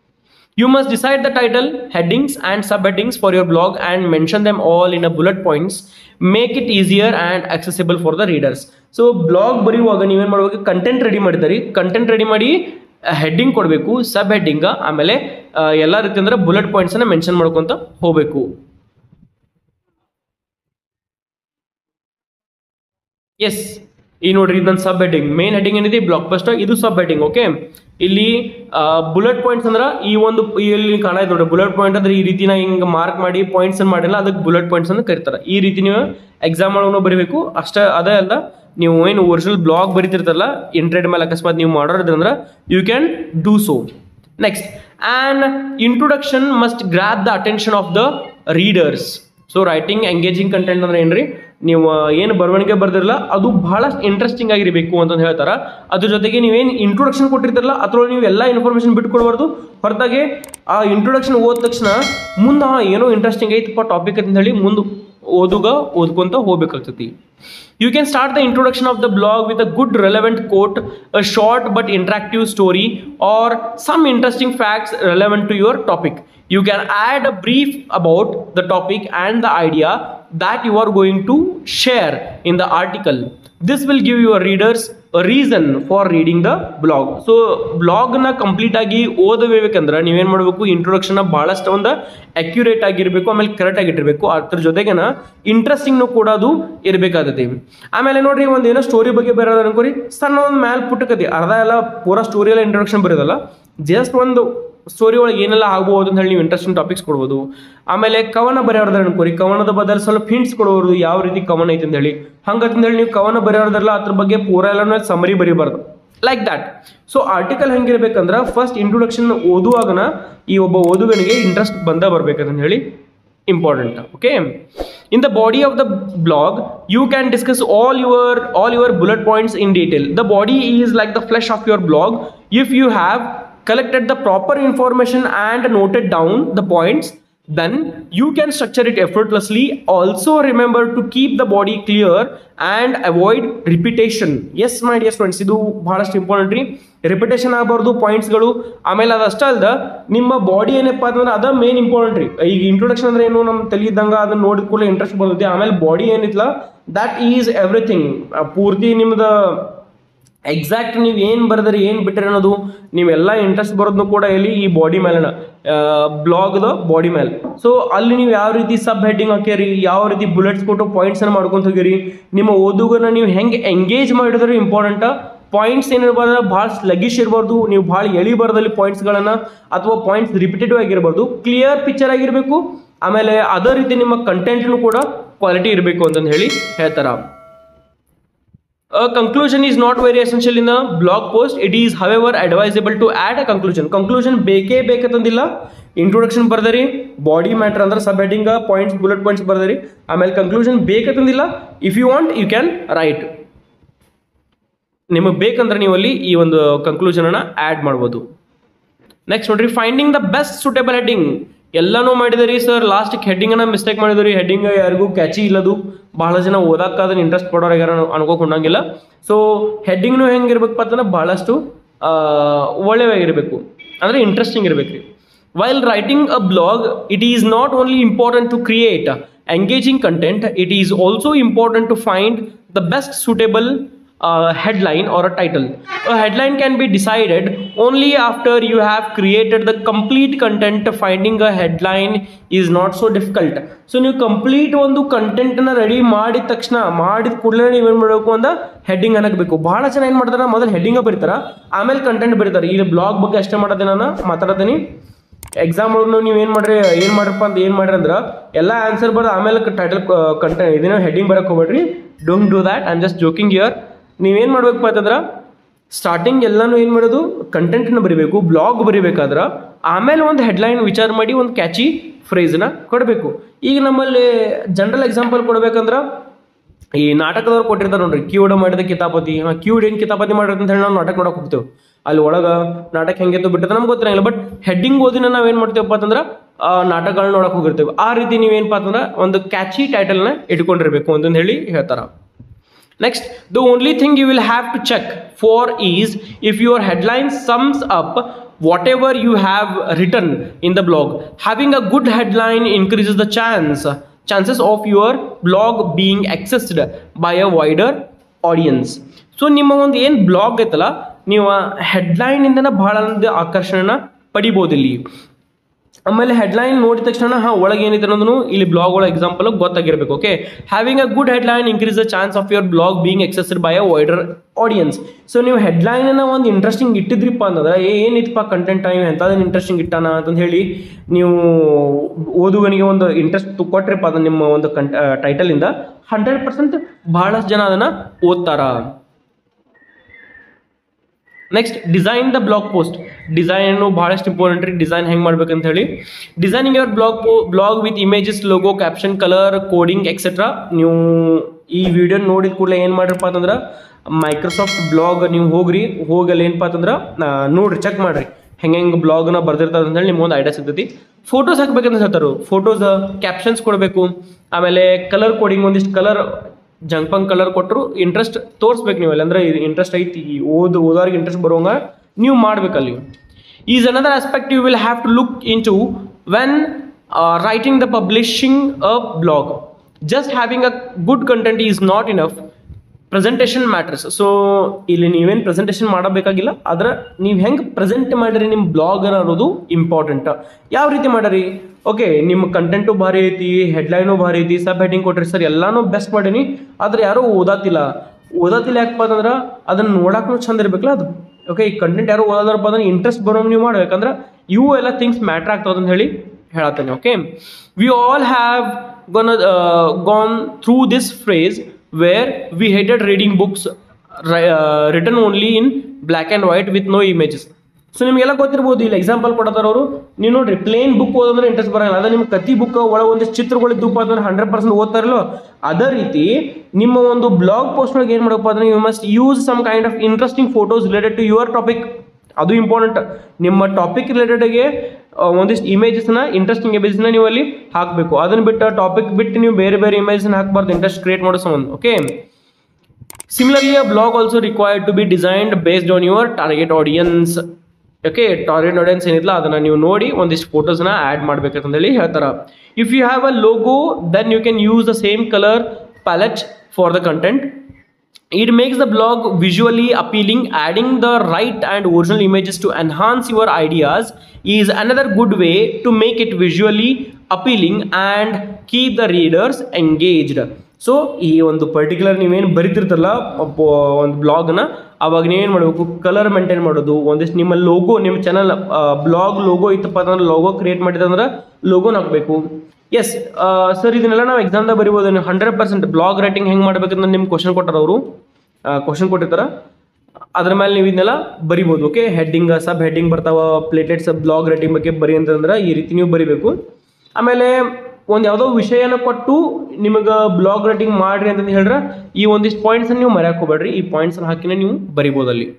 S1: you must decide the title, headings and subheadings for your blog and mention them all in a bullet points. Make it easier and accessible for the readers. So blog ಬರೆಯುವಾಗ ನೀವೇನು ಮಾಡಬೇಕು, content ready ಮಾಡಿದಾರಿ, content ready ಮಾಡಿ heading ಕೊಡಬೇಕು, sub heading, ಆಮೇಲೆ ಎಲ್ಲ ರೀತಿ ಅಂದ್ರೆ ಬುಲೆಟ್ ಪಾಯಿಂಟ್ಸನ್ನು ಮೆನ್ಷನ್ ಮಾಡ್ಕೊತ ಹೋಗಬೇಕು. ಎಸ್, ಈ ನೋಡ್ರಿ ಇದೊಂದು ಸಬ್ ಹೆಡ್ಡಿಂಗ್, ಮೇನ್ ಹೆಡ್ಡಿಂಗ್ ಏನಿದೆ ಬ್ಲಾಗ್ ಪೋಸ್ಟ್, ಇದು ಸಬ್ ಹೆಡ್ಡಿಂಗ್. ಓಕೆ, ಇಲ್ಲಿ ಬುಲೆಟ್ ಪಾಯಿಂಟ್ಸ್ ಅಂದ್ರೆ ಈ ಒಂದು ಇಲ್ಲಿ ಕಾಣೋದು ನೋಡ್ರಿ, ಬುಲೆಟ್ ಪಾಯಿಂಟ್ ಅಂದ್ರೆ ಈ ರೀತಿ ನಾ ಹಿಂಗೆ ಮಾರ್ಕ್ ಮಾಡಿ ಪಾಯಿಂಟ್ಸ್ ಮಾಡಿಲ್ಲ, ಅದಕ್ಕೆ ಬುಲೆಟ್ ಪಾಯಿಂಟ್ಸ್ ಅಂತ ಕರೀತಾರೆ. ಈ ರೀತಿ ನೀವು ಎಕ್ಸಾಮ್ ಒಳಗೂ ಬರೀಬೇಕು. ಅಷ್ಟೇ ಅದೇ ಅಲ್ಲ, ನೀವು ಏನು ಒರಿಜಿನಲ್ ಬ್ಲಾಗ್ ಬರೀತಿರ್ತಾರಲ್ಲ ಇಂಟ್ರೆಡ್ ಮೇಲೆ ಅಕಸ್ಮಾತ್ ನೀವು ಮಾಡೋದ್ರಂದ್ರೆ you can do so. Next, and introduction must grab the attention of the readers. So writing engaging content ಅಂದ್ರೆ ಏನ್ರಿ, ನೀವು ಏನು ಬರವಣಿಗೆ ಬರ್ದಿರಲ್ಲ ಅದು ಬಹಳಷ್ಟು ಇಂಟ್ರೆಸ್ಟಿಂಗ್ ಆಗಿರಬೇಕು ಅಂತಂದು ಹೇಳ್ತಾರೆ. ಅದ್ರ ಜೊತೆಗೆ ನೀವೇನು ಇಂಟ್ರೊಡಕ್ಷನ್ ಕೊಟ್ಟಿರ್ತಾರಲ್ಲ ಅದ್ರೊಳಗೆ ನೀವು ಎಲ್ಲ ಇನ್ಫಾರ್ಮೇಷನ್ ಬಿಟ್ಕೊಡ್ಬಾರ್ದು, ಹೊರತಾಗಿ ಆ ಇಂಟ್ರೊಡಕ್ಷನ್ ಓದ ತಕ್ಷಣ ಮುಂದೆ ಏನೋ ಇಂಟ್ರೆಸ್ಟಿಂಗ್ ಐತಪ್ಪ ಟಾಪಿಕ್ ಅಂತ ಹೇಳಿ ಮುಂದೆ ಓದುಗ ಓದ್ಕೊಂತ ಹೋಗ್ಬೇಕಾಗ್ತೈತಿ. You can start the introduction of the blog with a good relevant quote, a short but interactive story, or some interesting facts relevant to your topic. You can add a brief about the topic and the idea that you are going to share in the article. This will give your readers a reason for reading the blog. So blog na complete agi ಓದಬೇಕಂದ್ರೆ ನೀವೇನು ಮಾಡಬೇಕು, introduction ಭಾಳಷ್ಟು ಒಂದು accurate ಆಗಿರಬೇಕು, ಆಮೇಲೆ correct ಆಗಿಟ್ಟಿರಬೇಕು, ಅದ್ರ ಜೊತೆಗೇನ ಇಂಟ್ರೆಸ್ಟಿಂಗ್ನು ಕೂಡ ಅದು ಇರಬೇಕಾಗತ್ತೆ. ಆಮೇಲೆ ನೋಡ್ರಿ ಒಂದು ಏನೋ ಸ್ಟೋರಿ ಬಗ್ಗೆ ಬರೋದು ಅನ್ಕೋರಿ, ಸಣ್ಣ ಒಂದು ಮ್ಯಾಲೆ ಪುಟ್ಟಕತಿ ಅರ್ಧ ಎಲ್ಲ ಪೂರಾ ಸ್ಟೋರಿ ಎಲ್ಲ ಇಂಟ್ರೊಡಕ್ಷನ್ ಬರೋದಲ್ಲ, ಜಸ್ಟ್ ಒಂದು ಸ್ಟೋರಿ ಒಳಗೆ ಏನೆಲ್ಲ ಆಗ್ಬೋದು ಅಂತ ಹೇಳಿ ನೀವು ಇಂಟ್ರೆಸ್ಟಿಂಗ್ ಟಾಪಿಕ್ಸ್ ಕೊಡ್ಬೋದು. ಆಮೇಲೆ ಕವನ ಬರೆಯೋದ್ರ ಅನ್ಕೋರಿ, ಕವನದ ಬದಲು ಸ್ವಲ್ಪ ಹಿಂಟ್ಸ್ ಕೊಡೋರು ಯಾವ ರೀತಿ ಕವನ ಐತೆ ಅಂತ ಹೇಳಿ, ಹಂಗಂತ ಹೇಳಿ ನೀವು ಕವನ ಬರೆಯೋದ್ರಲ್ಲ ಅದ್ರ ಬಗ್ಗೆ ಪೂರ ಎಲ್ಲ ಸಮರಿ ಬರೀಬಾರ್ದು, ಲೈಕ್ ದ್ಯಾಟ್. ಸೊ ಆರ್ಟಿಕಲ್ ಹೆಂಗಿರ್ಬೇಕಂದ್ರೆ ಫಸ್ಟ್ ಇಂಟ್ರೊಡಕ್ಷನ್ ಓದುವಾಗನ ಈ ಒಬ್ಬ ಓದುಗನಿಗೆ ಇಂಟ್ರೆಸ್ಟ್ ಬಂದ ಬರ್ಬೇಕಂತ ಹೇಳಿ important. Okay, in the body of the blog you can discuss all your all your bullet points in detail. The body is like the flesh of your blog. If you have collected the proper information and noted down the points, then you can structure it effortlessly. Also remember to keep the body clear and avoid repetition. Yes my dear students, idu bahalastu important ರೀ, repetition ಆಗಬಾರ್ದು ಪಾಯಿಂಟ್ಸ್ಗಳು. ಆಮೇಲೆ ಅದಷ್ಟೇ ಅಲ್ದ ನಿಮ್ಮ body ಏನಪ್ಪ ಅಂತಂದ್ರೆ ಅದ ಮೇನ್ ಇಂಪಾರ್ಟೆಂಟ್ ರೀ. ಈಗ ಇಂಟ್ರೊಡಕ್ಷನ್ ಅಂದ್ರೆ ಏನು ನಮ್ಮ ತಲೆ ಇದ್ದಂಗೆ ಅದನ್ನ ನೋಡಿದ ಕೂಡಲೇ ಇಂಟ್ರೆಸ್ಟ್ ಬರ್ತೈತಿ. ಆಮೇಲೆ ಬಾಡಿ ಏನಿತ್ತಲ್ಲ ದ್ಯಾಟ್ ಈಸ್ ಎವ್ರಿಥಿಂಗ್. ಪೂರ್ತಿ ನಿಮ್ದು ಎಕ್ಸಾಕ್ಟ್ ನೀವು ಏನು ಬರೆದ್ರಿ ಏನು ಬಿಟ್ಟರೆ ಅನ್ನೋದು ನೀವೆಲ್ಲ ಇಂಟ್ರೆಸ್ಟ್ ಬರೋದನ್ನು ಕೂಡ ಇಲ್ಲಿ ಈ ಬಾಡಿ ಮೇಲೆನ ಬ್ಲಾಗ್ದ ಬಾಡಿ ಮೇಲೆ. ಸೊ ಅಲ್ಲಿ ನೀವು ಯಾವ ರೀತಿ ಸಬ್ ಹೆಡ್ಡಿಂಗ್ ಹಾಕ್ಯಾರಿ, ಯಾವ ರೀತಿ ಬುಲೆಟ್ಸ್ ಕೊಟ್ಟು ಪಾಯಿಂಟ್ಸನ್ನು ಮಾಡ್ಕೊಂತ ಹೋಗಿರಿ, ನಿಮ್ಮ ಓದುಗನ ನೀವು ಹೆಂಗೆ ಎಂಗೇಜ್ ಮಾಡಿದ್ರೆ ಇಂಪಾರ್ಟೆಂಟ. ಪಾಯಿಂಟ್ಸ್ ಏನಿರಬಾರ್ದು, ಭಾಳ ಸ್ಲಗಿಶ್ ಇರಬಾರ್ದು, ನೀವು ಭಾಳ ಎಳಿಬಾರ್ದಲ್ಲಿ ಪಾಯಿಂಟ್ಸ್ಗಳನ್ನು, ಅಥವಾ ಪಾಯಿಂಟ್ಸ್ ರಿಪಿಟೇಟಿವ್ ಆಗಿರಬಾರ್ದು, ಕ್ಲಿಯರ್ ಪಿಕ್ಚರ್ ಆಗಿರಬೇಕು. ಆಮೇಲೆ ಅದೇ ರೀತಿ ನಿಮ್ಮ ಕಂಟೆಂಟ್ನು ಕೂಡ ಕ್ವಾಲಿಟಿ ಇರಬೇಕು ಅಂತಂದು ಹೇಳಿ ಹೇಳ್ತಾರೆ. A conclusion is not very essential in a blog post. It is, however, advisable to add a conclusion. Conclusion ಬೇಕೇ ಬೇಕಂತಂದಿಲ್ಲ. ಇಂಟ್ರೊಡಕ್ಷನ್ ಬರ್ದರಿ, ಬಾಡಿ ಮ್ಯಾಟರ್ ಅಂದ್ರೆ sub heading points bullet points ಬರ್ದರಿ, ಆಮೇಲೆ ಕನ್ಕ್ಲೂಷನ್ ಬೇಕಂತಂದಿಲ್ಲ. If you want you can write. ನಿಮಗೆ ಬೇಕಂದ್ರೆ ನೀವು ಅಲ್ಲಿ ಈ ಒಂದು ಕನ್ಕ್ಲೂಷನ್ ಅನ್ನ ಆ್ಯಡ್ ಮಾಡ್ಬೋದು. ನೆಕ್ಸ್ಟ್ ನೋಡ್ರಿ, finding the best suitable heading. ಎಲ್ಲನೂ ಮಾಡಿದರಿ ಸರ್, ಲಾಸ್ಟಿಗೆ ಹೆಡ್ಡಿಂಗನ್ನು ಮಿಸ್ಟೇಕ್ ಮಾಡಿದ್ರಿ. ಹೆಡ್ಡಿಂಗ್ ಯಾರಿಗೂ ಕ್ಯಾಚಿ ಇಲ್ಲದು, ಬಹಳ ಜನ ಓದಾಕಾದ್ರೆ ಇಂಟ್ರೆಸ್ಟ್ ಪಡೋರು ಯಾರು ಅನ್ಕೋಕೊಂಡಂಗಿಲ್ಲ. ಸೊ ಹೆಡ್ಡಿಂಗ್ನು ಹೆಂಗಿರ್ಬೇಕಪ್ಪ ಅಂತಂದ್ರೆ ಭಾಳಷ್ಟು ಒಳ್ಳೆಯಾಗಿರಬೇಕು, ಅಂದರೆ ಇಂಟ್ರೆಸ್ಟಿಂಗ್ ಇರಬೇಕು ರೀ. While writing a blog, it is not only important to create engaging content, it is also important to find the best suitable Uh, headline or a title. A headline can be decided only after you have created the complete content. Finding a headline is not so difficult. So ನೀವು complete ಒಂದು ಕಂಟೆಂಟನ್ನು ready ಮಾಡಿದ ತಕ್ಷಣ ಮಾಡಿದ ಕೂಡಲೇ ನೀವೇನು ಮಾಡಬೇಕು ಅಂದ್ರೆ ಹೆಡ್ಡಿಂಗ್ ಅನ್ನಬೇಕು. ಭಾಳ ಜನ ಏನು ಮಾಡ್ತಾರೆ, ಮೊದಲು ಹೆಡ್ಡಿಂಗ ಬರೀತಾರೆ, ಆಮೇಲೆ ಕಂಟೆಂಟ್ ಬರೀತಾರೆ. ಇಲ್ಲಿ ಬ್ಲಾಗ್ ಬಗ್ಗೆ ಅಷ್ಟೇ ಮಾಡೋದೇ ನಾನು ಮಾತಾಡ್ತೀನಿ. ಎಕ್ಸಾಮ್ ಒಳಗೆ ನೀವು ಏನು ಮಾಡ್ರಿ ಏನು ಮಾಡ್ರಪ್ಪ ಅಂತ ಏನು ಮಾಡ್ರಿ ಅಂದ್ರೆ ಎಲ್ಲ ಆನ್ಸರ್ ಬರೋದು ಆಮೇಲೆ ಟೈಟಲ್ ಕಂಟೆಂಟ್ ಇದನ್ನ ಹೆಡ್ಡಿಂಗ್ ಬರೋಕ್ಕೆ ಹೋಗ್ಬೇಡ್ರಿ. Don't do that, I am just joking here. ನೀವೇನು ಮಾಡ್ಬೇಕಪ್ಪ ಅಂತಂದ್ರೆ ಸ್ಟಾರ್ಟಿಂಗ್ ಎಲ್ಲನೂ ಏನು ಮಾಡೋದು, ಕಂಟೆಂಟನ್ನು ಬರೀಬೇಕು. ಬ್ಲಾಗ್ ಬರೀಬೇಕಾದ್ರೆ ಆಮೇಲೆ ಒಂದು ಹೆಡ್ಲೈನ್ ವಿಚಾರ ಮಾಡಿ ಒಂದು ಕ್ಯಾಚಿ ಫ್ರೇಸನ್ನ ಕೊಡಬೇಕು. ಈಗ ನಮ್ಮಲ್ಲಿ ಜನರಲ್ ಎಕ್ಸಾಂಪಲ್ ಕೊಡ್ಬೇಕಂದ್ರೆ ಈ ನಾಟಕದವ್ರು ಕೊಟ್ಟಿರ್ತಾರೆ ನೋಡ್ರಿ, ಕಿವುಡ ಮಾಡಿದ ಕಿತಾಪತಿ. ಹಾಂ, ಕಿವುಡ್ ಏನು ಕಿತಾಪತಿ ಮಾಡಿರುತ್ತೆ ಅಂತ ಹೇಳಿ ನಾವು ನಾಟಕ ನೋಡಕ್ಕೆ ಹೋಗ್ತೇವೆ. ಅಲ್ಲಿ ಒಳಗೆ ನಾಟಕ ಹೆಂಗೆತ್ತು ಬಿಟ್ಟಿದ್ರೆ ನಮ್ಗೆ ಗೊತ್ತಿರಂಗಿಲ್ಲ. ಬಟ್ ಹೆಡ್ಡಿಂಗ್ ಓದಿನ ನಾವೇನು ಮಾಡ್ತೇವಪ್ಪ ಅಂತಂದ್ರೆ ನಾಟಕಗಳನ್ನ ನೋಡಕ್ಕೆ ಹೋಗಿರ್ತೇವೆ. ಆ ರೀತಿ ನೀವೇನಪ್ಪ ಅಂತಂದ್ರೆ ಒಂದು ಕ್ಯಾಚಿ ಟೈಟಲ್ನ ಇಟ್ಕೊಂಡಿರ್ಬೇಕು ಅಂತಂದು ಹೇಳಿ ಹೇಳ್ತಾರೆ. Next, the only thing you will have to check for is if your headline sums up whatever you have written in the blog. Having a good headline increases the chance chances of your blog being accessed by a wider audience. So ನಿಮ್ಮ ಒಂದು ಏನು blog ಐತಲ್ಲ, ನೀವು headline ಇಂದನ ಬಹಳ ಆಕರ್ಷಣೆನ ಪಡಿಬೋದು ಇಲ್ಲಿ. ಆಮೇಲೆ ಹೆಡ್ಲೈನ್ ನೋಡಿದ ತಕ್ಷಣ ಹಾಂ ಒಳಗೆ ಏನಿದೆ ಅನ್ನೋದನ್ನು ಇಲ್ಲಿ ಬ್ಲಾಗ್ ಒಳಗೆ ಎಕ್ಸಾಂಪಲ್ ಗೊತ್ತಾಗಿರಬೇಕು. Okay, having a good headline increase the chance of your blog being accessed by a wider audience. So ನೀವು ಹೆಡ್ಲೈನನ್ನು ಒಂದು ಇಂಟ್ರೆಸ್ಟಿಂಗ್ ಇಟ್ಟಿದ್ರಿಪ್ಪ ಅಂತಂದ್ರೆ ಏನಿತ್ತಪ್ಪ ಕಂಟೆಂಟ್ ನೀವು ಎಂಥದನ್ನು ಇಂಟ್ರೆಸ್ಟಿಂಗ್ ಇಟ್ಟಾನ ಅಂತಂದು ಹೇಳಿ ನೀವು ಓದುಗನಿಗೆ ಒಂದು ಇಂಟ್ರೆಸ್ಟ್ ಕೊಟ್ರಿಪ್ಪ ಅದನ್ನು ನಿಮ್ಮ ಒಂದು ಕಂಟ ಟೈಟಲಿಂದ ಹಂಡ್ರೆಡ್ ಪರ್ಸೆಂಟ್ ಭಾಳಷ್ಟು ಜನ ಅದನ್ನು ಓದ್ತಾರ. Next, design the blog post. Design ಭಾಳಷ್ಟು ಇಂಪಾರ್ಟೆಂಟ್ ರೀ. ಡಿಸೈನ್ ಹೆಂಗೆ ಮಾಡ್ಬೇಕಂತ ಹೇಳಿ, designing your blog blog with images, logo, caption, colour, coding etcetera. ನೀವು ಈ ವಿಡಿಯೋ ನೋಡಿದ ಕೂಡಲೇ ಏನು ಮಾಡಿರಪ್ಪ ಅಂತಂದ್ರೆ ಮೈಕ್ರೋಸಾಫ್ಟ್ ಬ್ಲಾಗ್ ನೀವು ಹೋಗ್ರಿ, ಹೋಗಲ್ಲಿ ಏನಪ್ಪ ಅಂತಂದ್ರೆ ನೋಡ್ರಿ, ಚೆಕ್ ಮಾಡಿರಿ ಹೆಂಗೆ ಹೆಂಗೆ ಬ್ಲಾಗ್ನ ಬರ್ದಿರ್ತಾರೆ ಅಂತೇಳಿ ನಿಮ್ಗೆ ಒಂದು ಐಡಿಯಾ ಸಿಗ್ತೈತಿ. ಫೋಟೋಸ್ ಹಾಕ್ಬೇಕಂತ ಹೇಳ್ತಾರೆ, ಫೋಟೋಸ್ ಕ್ಯಾಪ್ಷನ್ಸ್ ಕೊಡಬೇಕು. ಆಮೇಲೆ ಕಲರ್ ಕೋಡಿಂಗ್, ಒಂದಿಷ್ಟು ಕಲರ್ ಜಂಪಂಗ್ ಕಲರ್ ಕೊಟ್ಟರು ಇಂಟ್ರೆಸ್ಟ್ ತೋರಿಸ್ಬೇಕು ನೀವು ಅಲ್ಲಿ, ಅಂದರೆ ಇಂಟ್ರೆಸ್ಟ್ ಐತಿ ಓದು ಓದೋರಿಗೆ ಇಂಟ್ರೆಸ್ಟ್ ಬರೋಂಗ ನೀವು ಮಾಡ್ಬೇಕಲ್ಲಿ. Is another aspect you will have to look into when writing the publishing a blog. Just having a good content is not enough, presentation matters. So ಇಲ್ಲಿ ನೀವೇನು ಪ್ರೆಸೆಂಟೇಷನ್ ಮಾಡಬೇಕಾಗಿಲ್ಲ, ಆದ್ರೆ ನೀವು ಹೆಂಗೆ ಪ್ರೆಸೆಂಟ್ ಮಾಡಿರಿ ನಿಮ್ಮ ಬ್ಲಾಗ್ ಅನ್ನೋದು ಇಂಪಾರ್ಟೆಂಟ್. ಯಾವ ರೀತಿ ಮಾಡಿರಿ, ಓಕೆ ನಿಮ್ಮ ಕಂಟೆಂಟು ಭಾರಿ ಐತಿ, ಹೆಡ್ಲೈನು ಭಾರಿ ಐತಿ, ಸಬ್ ಹೆಡ್ಡಿಂಗ್ ಕೊಟ್ರಿ ಸರ್, ಎಲ್ಲನೂ ಬೆಸ್ಟ್ ಮಾಡೀನಿ, ಆದ್ರೆ ಯಾರೂ ಓದಾತಿಲ್ಲ. ಓದಾತಿಲ್ಲ ಯಾಕಪ್ಪ ಅಂತಂದ್ರೆ ಅದನ್ನು ನೋಡಕ್ಕೂ ಚಂದ ಇರಬೇಕಲ್ಲ ಅದು. ಓಕೆ, ಈ ಕಂಟೆಂಟ್ ಯಾರು ಓದಾದ್ರಪ್ಪ ಅಂದ್ರೆ ಇಂಟ್ರೆಸ್ಟ್ ಬರೋಂಗೆ ನೀವು ಮಾಡ್ಬೇಕಂದ್ರೆ ಇವು ಎಲ್ಲ ಥಿಂಗ್ಸ್ ಮ್ಯಾಟ್ರ್ ಆಗ್ತದೆ ಅಂತ ಹೇಳಿ ಹೇಳತ್ತೇನೆ. Okay, we all have gone gone through this phrase where we hated reading books uh, written only in black and white with no images. So ನಿಮಗೆಲ್ಲ ಗೊತ್ತಿರ್ಬೋದು, ಇಲ್ಲಿ ಎಕ್ಸಾಂಪಲ್ ಕೊಡ್ತಾರೆ ಅವರು. ನೀವು ನೋಡ್ರಿ, ಪ್ಲೇನ್ ಬುಕ್ ಓದಂದ್ರೆ ಇಂಟ್ರೆಸ್ಟ್ ಬರೋಲ್ಲ. ಅದೇ ನಿಮ್ಮ ಕತಿ ಬುಕ್ ಒಳಗೆ ಒಂದಿಷ್ಟು ಚಿತ್ರಗಳಿದ್ದಪ್ಪ ಅಂದ್ರೆ ಹಂಡ್ರೆಡ್ ಪರ್ಸೆಂಟ್ ಓದ್ತಾರಲ್ಲೋ, ಅದೇ ರೀತಿ ನಿಮ್ಮ ಒಂದು ಬ್ಲಾಗ್ ಪೋಸ್ಟ್ ಒಳಗೆ ಏನು ಮಾಡಬೇಕು ಅಂದ್ರೆ you must use some kind of interesting photos related to your topic. ಅದು ಇಂಪಾರ್ಟೆಂಟ್. ನಿಮ್ಮ ಟಾಪಿಕ್ ರಿಲೇಟೆಡ್ಗೆ ಒಂದಿಷ್ಟು ಇಮೇಜಸ್ನ, ಇಂಟ್ರೆಸ್ಟಿಂಗ್ ಇಮೇಜಸ್ನ ನೀವು ಅಲ್ಲಿ ಹಾಕಬೇಕು. ಅದನ್ನು ಬಿಟ್ಟು ಟಾಪಿಕ್ ಬಿಟ್ಟು ನೀವು ಬೇರೆ ಬೇರೆ ಇಮೇಜಸ್ನ ಹಾಕಬಾರ್ದು ಇಂಟ್ರೆಸ್ಟ್ ಕ್ರಿಯೇಟ್ ಮಾಡೋ ಸಂಬಂಧ. Okay, similarly a blog also required to be designed based on your target audience. Okay, target audience ಏನಿಲ್ಲ ಅದನ್ನು ನೀವು ನೋಡಿ ಒಂದಿಷ್ಟು ಫೋಟೋಸ್ನ ಆ್ಯಡ್ ಮಾಡ್ಬೇಕಂತ ಹೇಳಿ ಹೇಳ್ತಾರೆ. If you have a logo then you can use the same colour palette for the content. It makes the blog visually appealing. Adding the right and original images to enhance your ideas is another good way to make it visually appealing and keep the readers engaged. So ಈ ಒಂದು particular ನೀವೇನು ಬರೀತಿರ್ತಾರಲ್ಲ ಒಂದು ಬ್ಲಾಗ್ನ, ಅವಾಗ ನೀವೇನು ಮಾಡಬೇಕು, colour maintain ಮಾಡೋದು, ಒಂದಿಷ್ಟು ನಿಮ್ಮ ಲೋಗೋ, ನಿಮ್ಮ ಚಾನಲ್ ಬ್ಲಾಗ್ ಲೋಗೋ ಇತ್ತಪ್ಪ ಅಂತಂದ್ರೆ ಲೋಗೋ ಕ್ರಿಯೇಟ್ ಮಾಡಿದಂದ್ರೆ ಲೋಗೋನ ಹಾಕಬೇಕು. ಎಸ್ ಸರ್, ಇದನ್ನೆಲ್ಲ ನಾವು ಎಕ್ಸಾಮ್ದಾಗ ಬರಿಬೋದು. ನೀವು ಹಂಡ್ರೆಡ್ ಪರ್ಸೆಂಟ್ ಬ್ಲಾಗ್ ರೈಟಿಂಗ್ ಹೆಂಗೆ ಮಾಡ್ಬೇಕಂದ್ರೆ ನಿಮ್ಗೆ ಕ್ವಶನ್ ಕೊಟ್ಟಾರ ಅವರು. ಕ್ವಶನ್ ಕೊಟ್ಟಿರ್ತಾರೆ, ಅದ್ರ ಮೇಲೆ ನೀವು ಇದನ್ನೆಲ್ಲ ಬರಿಬೋದು. ಓಕೆ, ಹೆಡ್ಡಿಂಗ್ ಸಬ್ ಹೆಡ್ಡಿಂಗ್ ಬರ್ತಾವ, ಪ್ಲೇಟೆಡ್ ಸಬ್ ಬ್ಲಾಗ್ ರೈಟಿಂಗ್ ಬಗ್ಗೆ ಬರಿ ಅಂತಂದ್ರೆ ಈ ರೀತಿ ನೀವು ಬರಿಬೇಕು. ಆಮೇಲೆ ಒಂದು ಯಾವುದೋ ವಿಷಯನ ಕೊಟ್ಟು ನಿಮಗೆ ಬ್ಲಾಗ್ ರೈಟಿಂಗ್ ಮಾಡ್ರಿ ಅಂತಂದು ಹೇಳ್ರೆ ಈ ಒಂದಿಷ್ಟು ಪಾಯಿಂಟ್ಸ್ ನೀವು ಮರ್ಯಾಕೆ ಹೋಗ್ಬೇಡ್ರಿ, ಈ ಪಾಯಿಂಟ್ಸ್ ಹಾಕಿನೇ ನೀವು ಬರಿಬೋದು ಅಲ್ಲಿ.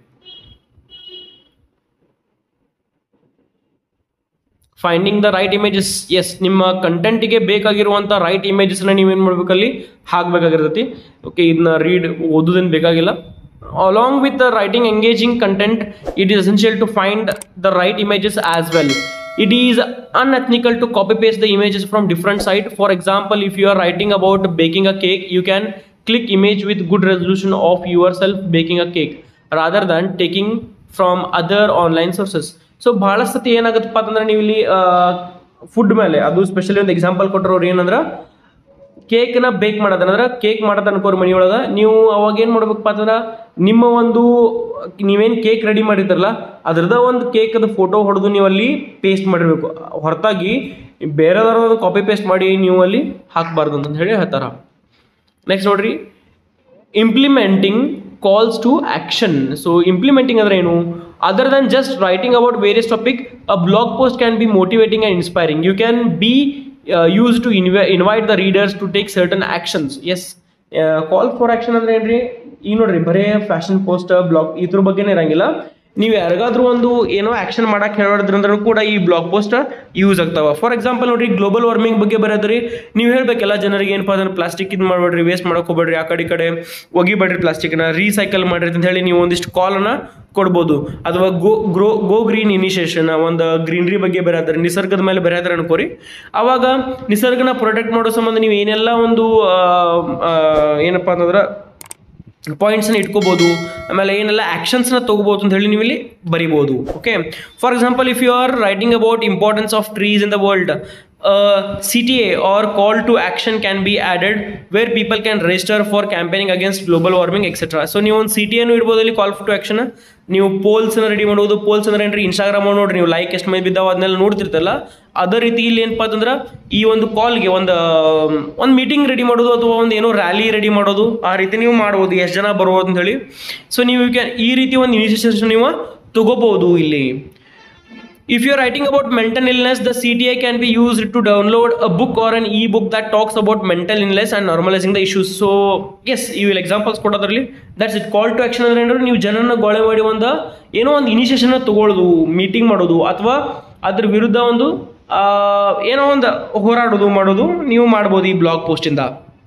S1: Finding the right images, as ನಿಮ್ಮ ಕಂಟೆಂಟಿಗೆ ಬೇಕಾಗಿರುವಂಥ ರೈಟ್ ಇಮೇಜಸ್ನ ನೀವೇನು ಮಾಡ್ಬೇಕಲ್ಲಿ ಹಾಕಬೇಕಾಗಿರ್ತೈತಿ. ಓಕೆ, ಇದನ್ನ ರೀಡ್ ಓದೋದೇನು ಬೇಕಾಗಿಲ್ಲ. Along with the writing engaging content, it is essential to find the right images as well. It is unethical to copy paste the images from different sites. For example, if you are writing about baking a cake, you can click image with good resolution of yourself baking a cake rather than taking from other online sources. So ಬಹಳಷ್ಟು ಸತಿ ಏನಾಗುತ್ತಪ್ಪ ಅಂತಂದ್ರೆ ನೀವು ಇಲ್ಲಿ food ಮೇಲೆ, ಅದು specially ಒಂದು example ಕೊಟ್ಟರು ಏನಂದ್ರೆ ಕೇಕ್ನ ಬೇಕ್ ಮಾಡೋದಂದ್ರೆ ಕೇಕ್ ಮಾಡೋದು ಅನ್ಕೋರಿ ಮನೆಯೊಳಗೆ, ನೀವು ಅವಾಗ ಏನು ಮಾಡ್ಬೇಕಪ್ಪ ಅಂತಂದ್ರೆ ನಿಮ್ಮ ಒಂದು ನೀವೇನು ಕೇಕ್ ರೆಡಿ ಮಾಡಿದ್ರಲ್ಲ ಅದ್ರದ ಒಂದು ಕೇಕದ ಫೋಟೋ ಹೊಡೆದು ನೀವು ಅಲ್ಲಿ ಪೇಸ್ಟ್ ಮಾಡಿರಬೇಕು, ಹೊರತಾಗಿ ಬೇರೆದವ್ರದ್ದು ಕಾಪಿ ಪೇಸ್ಟ್ ಮಾಡಿ ನೀವು ಅಲ್ಲಿ ಹಾಕಬಾರ್ದು ಅಂತ ಹೇಳಿ ಹೇಳ್ತಾರೆ. ನೆಕ್ಸ್ಟ್ ನೋಡ್ರಿ, implementing calls to action. So implementing ಅಂದ್ರೆ ಏನು? Other than just writing about various topic, a blog post can be motivating and inspiring. You can be Uh, used to inv- invite the readers to take certain actions. Yes, uh, call for action ಅಂದ್ರೆ ಏನ್ರಿ, ಈಗ ನೋಡ್ರಿ ಬರೇ fashion post blog ಇದ್ರ ಬಗ್ಗೆನೇ ಇರಂಗಿಲ್ಲ. ನೀವು ಯಾರಿಗಾದ್ರೂ ಒಂದು ಏನೋ ಆಕ್ಷನ್ ಮಾಡಕ್ಕೆ ಹೇಳಿದ್ರಂದ್ರೂ ಕೂಡ ಈ ಬ್ಲಾಗ್ ಪೋಸ್ಟ್ ಯೂಸ್ ಆಗ್ತಾವ. ಫಾರ್ ಎಕ್ಸಾಂಪಲ್ ನೋಡ್ರಿ, ಗ್ಲೋಬಲ್ ವಾರ್ಮಿಂಗ್ ಬಗ್ಗೆ ಬರೋದ್ರಿ, ನೀವು ಹೇಳ್ಬೇಕೆಲ್ಲ ಜನರಿಗೆ ಏನಪ್ಪ ಅಂದ್ರೆ ಪ್ಲಾಸ್ಟಿಕ್ ಇದು ಮಾಡಬೇಡ್ರಿ, ವೇಸ್ಟ್ ಮಾಡಕ್ಕೆ ಹೋಗ್ಬೇಡ್ರಿ, ಆ ಕಡೆ ಈ ಕಡೆ ಒಗಿಬೇಡ್ರಿ, ಪ್ಲಾಸ್ಟಿಕ್ನ ರೀಸೈಕಲ್ ಮಾಡಿರಿ ಅಂತ ಹೇಳಿ ನೀವು ಒಂದಿಷ್ಟು ಕಾಲನ್ನು ಕೊಡ್ಬೋದು. ಅಥವಾ go grow go green initiation, ಒಂದು ಗ್ರೀನ್ರಿ ಬಗ್ಗೆ ಬರೆದ್ರೆ, ನಿಸರ್ಗದ ಮೇಲೆ ಬರೆದ್ರೆ ಅನ್ಕೋರಿ, ಆವಾಗ ನಿಸರ್ಗನ ಪ್ರೊಟೆಕ್ಟ್ ಮಾಡೋ ಸಂಬಂಧ ನೀವು ಏನೆಲ್ಲ ಒಂದು ಏನಪ್ಪ ಅಂತಂದ್ರೆ ಪಾಯಿಂಟ್ಸ್ನ ಇಟ್ಕೋಬೋದು, ಆಮೇಲೆ ಏನೆಲ್ಲ ಆ್ಯಕ್ಷನ್ಸ್ನ ತೊಗೋಬೋದು ಅಂತ ಹೇಳಿ ನೀವು ಇಲ್ಲಿ ಬರಿಬೋದು. Okay, for example if you are writing about importance of trees in the world, C T A or call to action can be added where people can register for campaigning against global warming et cetera. So ನೀವು ಒಂದು C T ಎನ್ನು ಇಡ್ಬೋದು ಅಲ್ಲಿ, ಕಾಲ್ to action. ನೀವು ಪೋಲ್ಸ್ನ ready ಮಾಡೋದು, poles ಅಂದ್ರೆ ಏನ್ರಿ, Instagram ನೋಡ್ರಿ ನೀವು ಲೈಕ್ ಎಷ್ಟು ಮಂದಿ ಬಿದ್ದಾವ ಅದನ್ನೆಲ್ಲ ನೋಡ್ತಿರ್ತಲ್ಲ, ಅದೇ ರೀತಿ ಇಲ್ಲಿ ಏನಪ್ಪ ಅಂತಂದ್ರೆ ಈ ಒಂದು ಕಾಲ್ಗೆ ಒಂದು ಒಂದು ಮೀಟಿಂಗ್ ರೆಡಿ ಮಾಡೋದು ಅಥವಾ ಒಂದು ಏನೋ ರ್ಯಾಲಿ ರೆಡಿ ಮಾಡೋದು, ಆ ರೀತಿ ನೀವು ಮಾಡ್ಬೋದು, ಎಷ್ಟು ಜನ ಬರ್ಬೋದು ಅಂತ ಹೇಳಿ. ಸೊ ನೀವು ಕ್ಯಾನ್ ಈ ರೀತಿ ಒಂದು ಇನಿಷಿಯೇಷನ್ ನೀವು ತಗೋಬಹುದು ಇಲ್ಲಿ. If you are writing about mental illness, the C T A can be used to download a book or an e-book that talks about mental illness and normalizing the issues. So yes, you will examples ಕೊಡೋದ್ರಲ್ಲಿ that's it. Call to action ಅಂದ್ರೆ ನೀವು ಜನರನ್ನ ಗೋಳೆ ಮಾಡಿ ಒಂದು ಏನೋ ಒಂದು initiation ತಗೊಳ್ಳೋದು, meeting ಮಾಡೋದು, ಅಥವಾ ಅದ್ರ ವಿರುದ್ಧ ಒಂದು ಏನೋ ಒಂದು ಹೋರಾಡೋದು ಮಾಡೋದು ನೀವು ಮಾಡ್ಬೋದು ಈ ಬ್ಲಾಗ್ ಪೋಸ್ಟಿಂದ.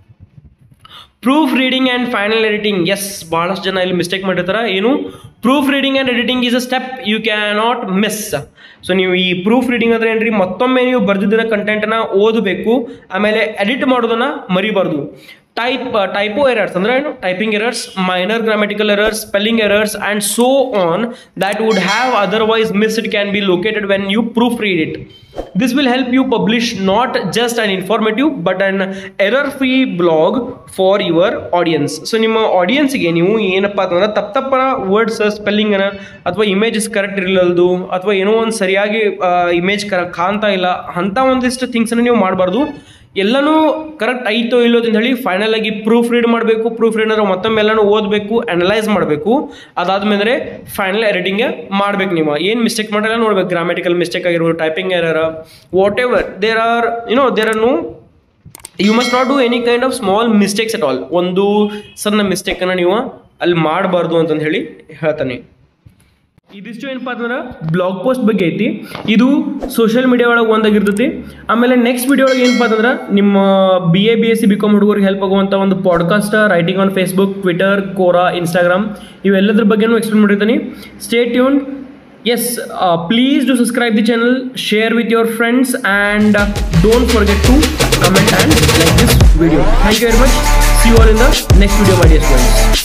S1: Proofreading and final editing, as ಭಾಳಷ್ಟು ಜನ ಇಲ್ಲಿ ಮಿಸ್ಟೇಕ್ ಮಾಡಿರ್ತಾರೆ. ಏನು? Proofreading and editing is a step you can not miss. So ನೀವು ಈ ಪ್ರೂಫ್ ರೀಡಿಂಗ್ ಅಂದ್ರೆ ಏನ್ರಿ, ಮತ್ತೊಮ್ಮೆ ನೀವು ಬರ್ದಿದ್ದ ಕಂಟೆಂಟನ್ನು ಓದಬೇಕು, ಆಮೇಲೆ ಎಡಿಟ್ ಮಾಡೋದನ್ನು ಮರಿಬಾರ್ದು. ಟೈಪ್ ಟೈಪೋ ಎರರ್ಸ್ ಅಂದ್ರೆ ಏನು, typing errors, minor grammatical errors, spelling errors and so on that would have otherwise missed can be located when you proofread it. This will help you publish not just an informative but an error-free blog for your audience. So ನಿಮ್ಮ ಆಡಿಯನ್ಸ್ಗೆ ನೀವು ಏನಪ್ಪ ಅಂತಂದ್ರೆ ತಪ್ಪ ತಪ್ಪನ words ಸ್ಪೆಲ್ಲಿಂಗನ ಅಥವಾ images correct ಇರಲದು, ಅಥವಾ ಏನೋ ಒಂದು ಸರಿಯಾಗಿ ಇಮೇಜ್ ಕರ ಕಾಣ್ತಾ ಇಲ್ಲ ಅಂಥ ಒಂದಿಷ್ಟು ಥಿಂಗ್ಸನ್ನು ನೀವು ಮಾಡಬಾರ್ದು. ಎಲ್ಲನೂ ಕರೆಕ್ಟ್ ಐತೋ ಇಲ್ಲೋ ಅಂತ ಹೇಳಿ ಫೈನಲ್ ಆಗಿ ಪ್ರೂಫ್ ರೀಡ್ ಮಾಡಬೇಕು. ಪ್ರೂಫ್ ರೀಡ್ ಅಂದ್ರೆ ಮತ್ತೊಮ್ಮೆ ಎಲ್ಲನೂ ಓದಬೇಕು, ಅನಲೈಸ್ ಮಾಡಬೇಕು. ಅದಾದ್ಮೇಲೆ ಫೈನಲ್ ಎಡಿಟಿಂಗ್ ಮಾಡಬೇಕು. ನೀವು ಏನು ಮಿಸ್ಟೇಕ್ ಮಾಡಿಲ್ಲ ನೋಡ್ಬೇಕು, ಗ್ರಾಮೆಟಿಕಲ್ ಮಿಸ್ಟೇಕ್ ಆಗಿರ್ಬೋದು, typing error, whatever there are you know there are no you must not do any kind of small mistakes at all. ಒಂದು ಸಣ್ಣ ಮಿಸ್ಟೇಕನ್ನು ನೀವು ಅಲ್ಲಿ ಮಾಡಬಾರ್ದು ಅಂತಂದು ಹೇಳಿ ಹೇಳ್ತಾನೆ. ಇದಿಷ್ಟು ಏನಪ್ಪ ಅಂತಂದ್ರೆ ಬ್ಲಾಗ್ ಪೋಸ್ಟ್ ಬಗ್ಗೆ ಐತಿ. ಇದು ಸೋಷಿಯಲ್ ಮೀಡಿಯಾ ಒಳಗೆ ಒಂದಾಗಿರ್ತೈತಿ. ಆಮೇಲೆ ನೆಕ್ಸ್ಟ್ ವಿಡಿಯೋ ಒಳಗೆ ಏನಪ್ಪ ಅಂತಂದ್ರೆ ನಿಮ್ಮ B A B S C B com ಹುಡುಗರಿಗೆ ಹೆಲ್ಪ್ ಆಗುವಂಥ ಒಂದು podcast, writing on Facebook, Twitter, Quora, Instagram ಇವೆಲ್ಲದ್ರ ಬಗ್ಗೆನೂ ಎಕ್ಸ್ಪ್ಲೇನ್ ಮಾಡಿರ್ತೀನಿ. Stay tuned. Yes, uh, please do subscribe the channel, share with your friends, and uh, don't forget to comment and like this video. Thank you very much. See you all in the next video, my dear friends.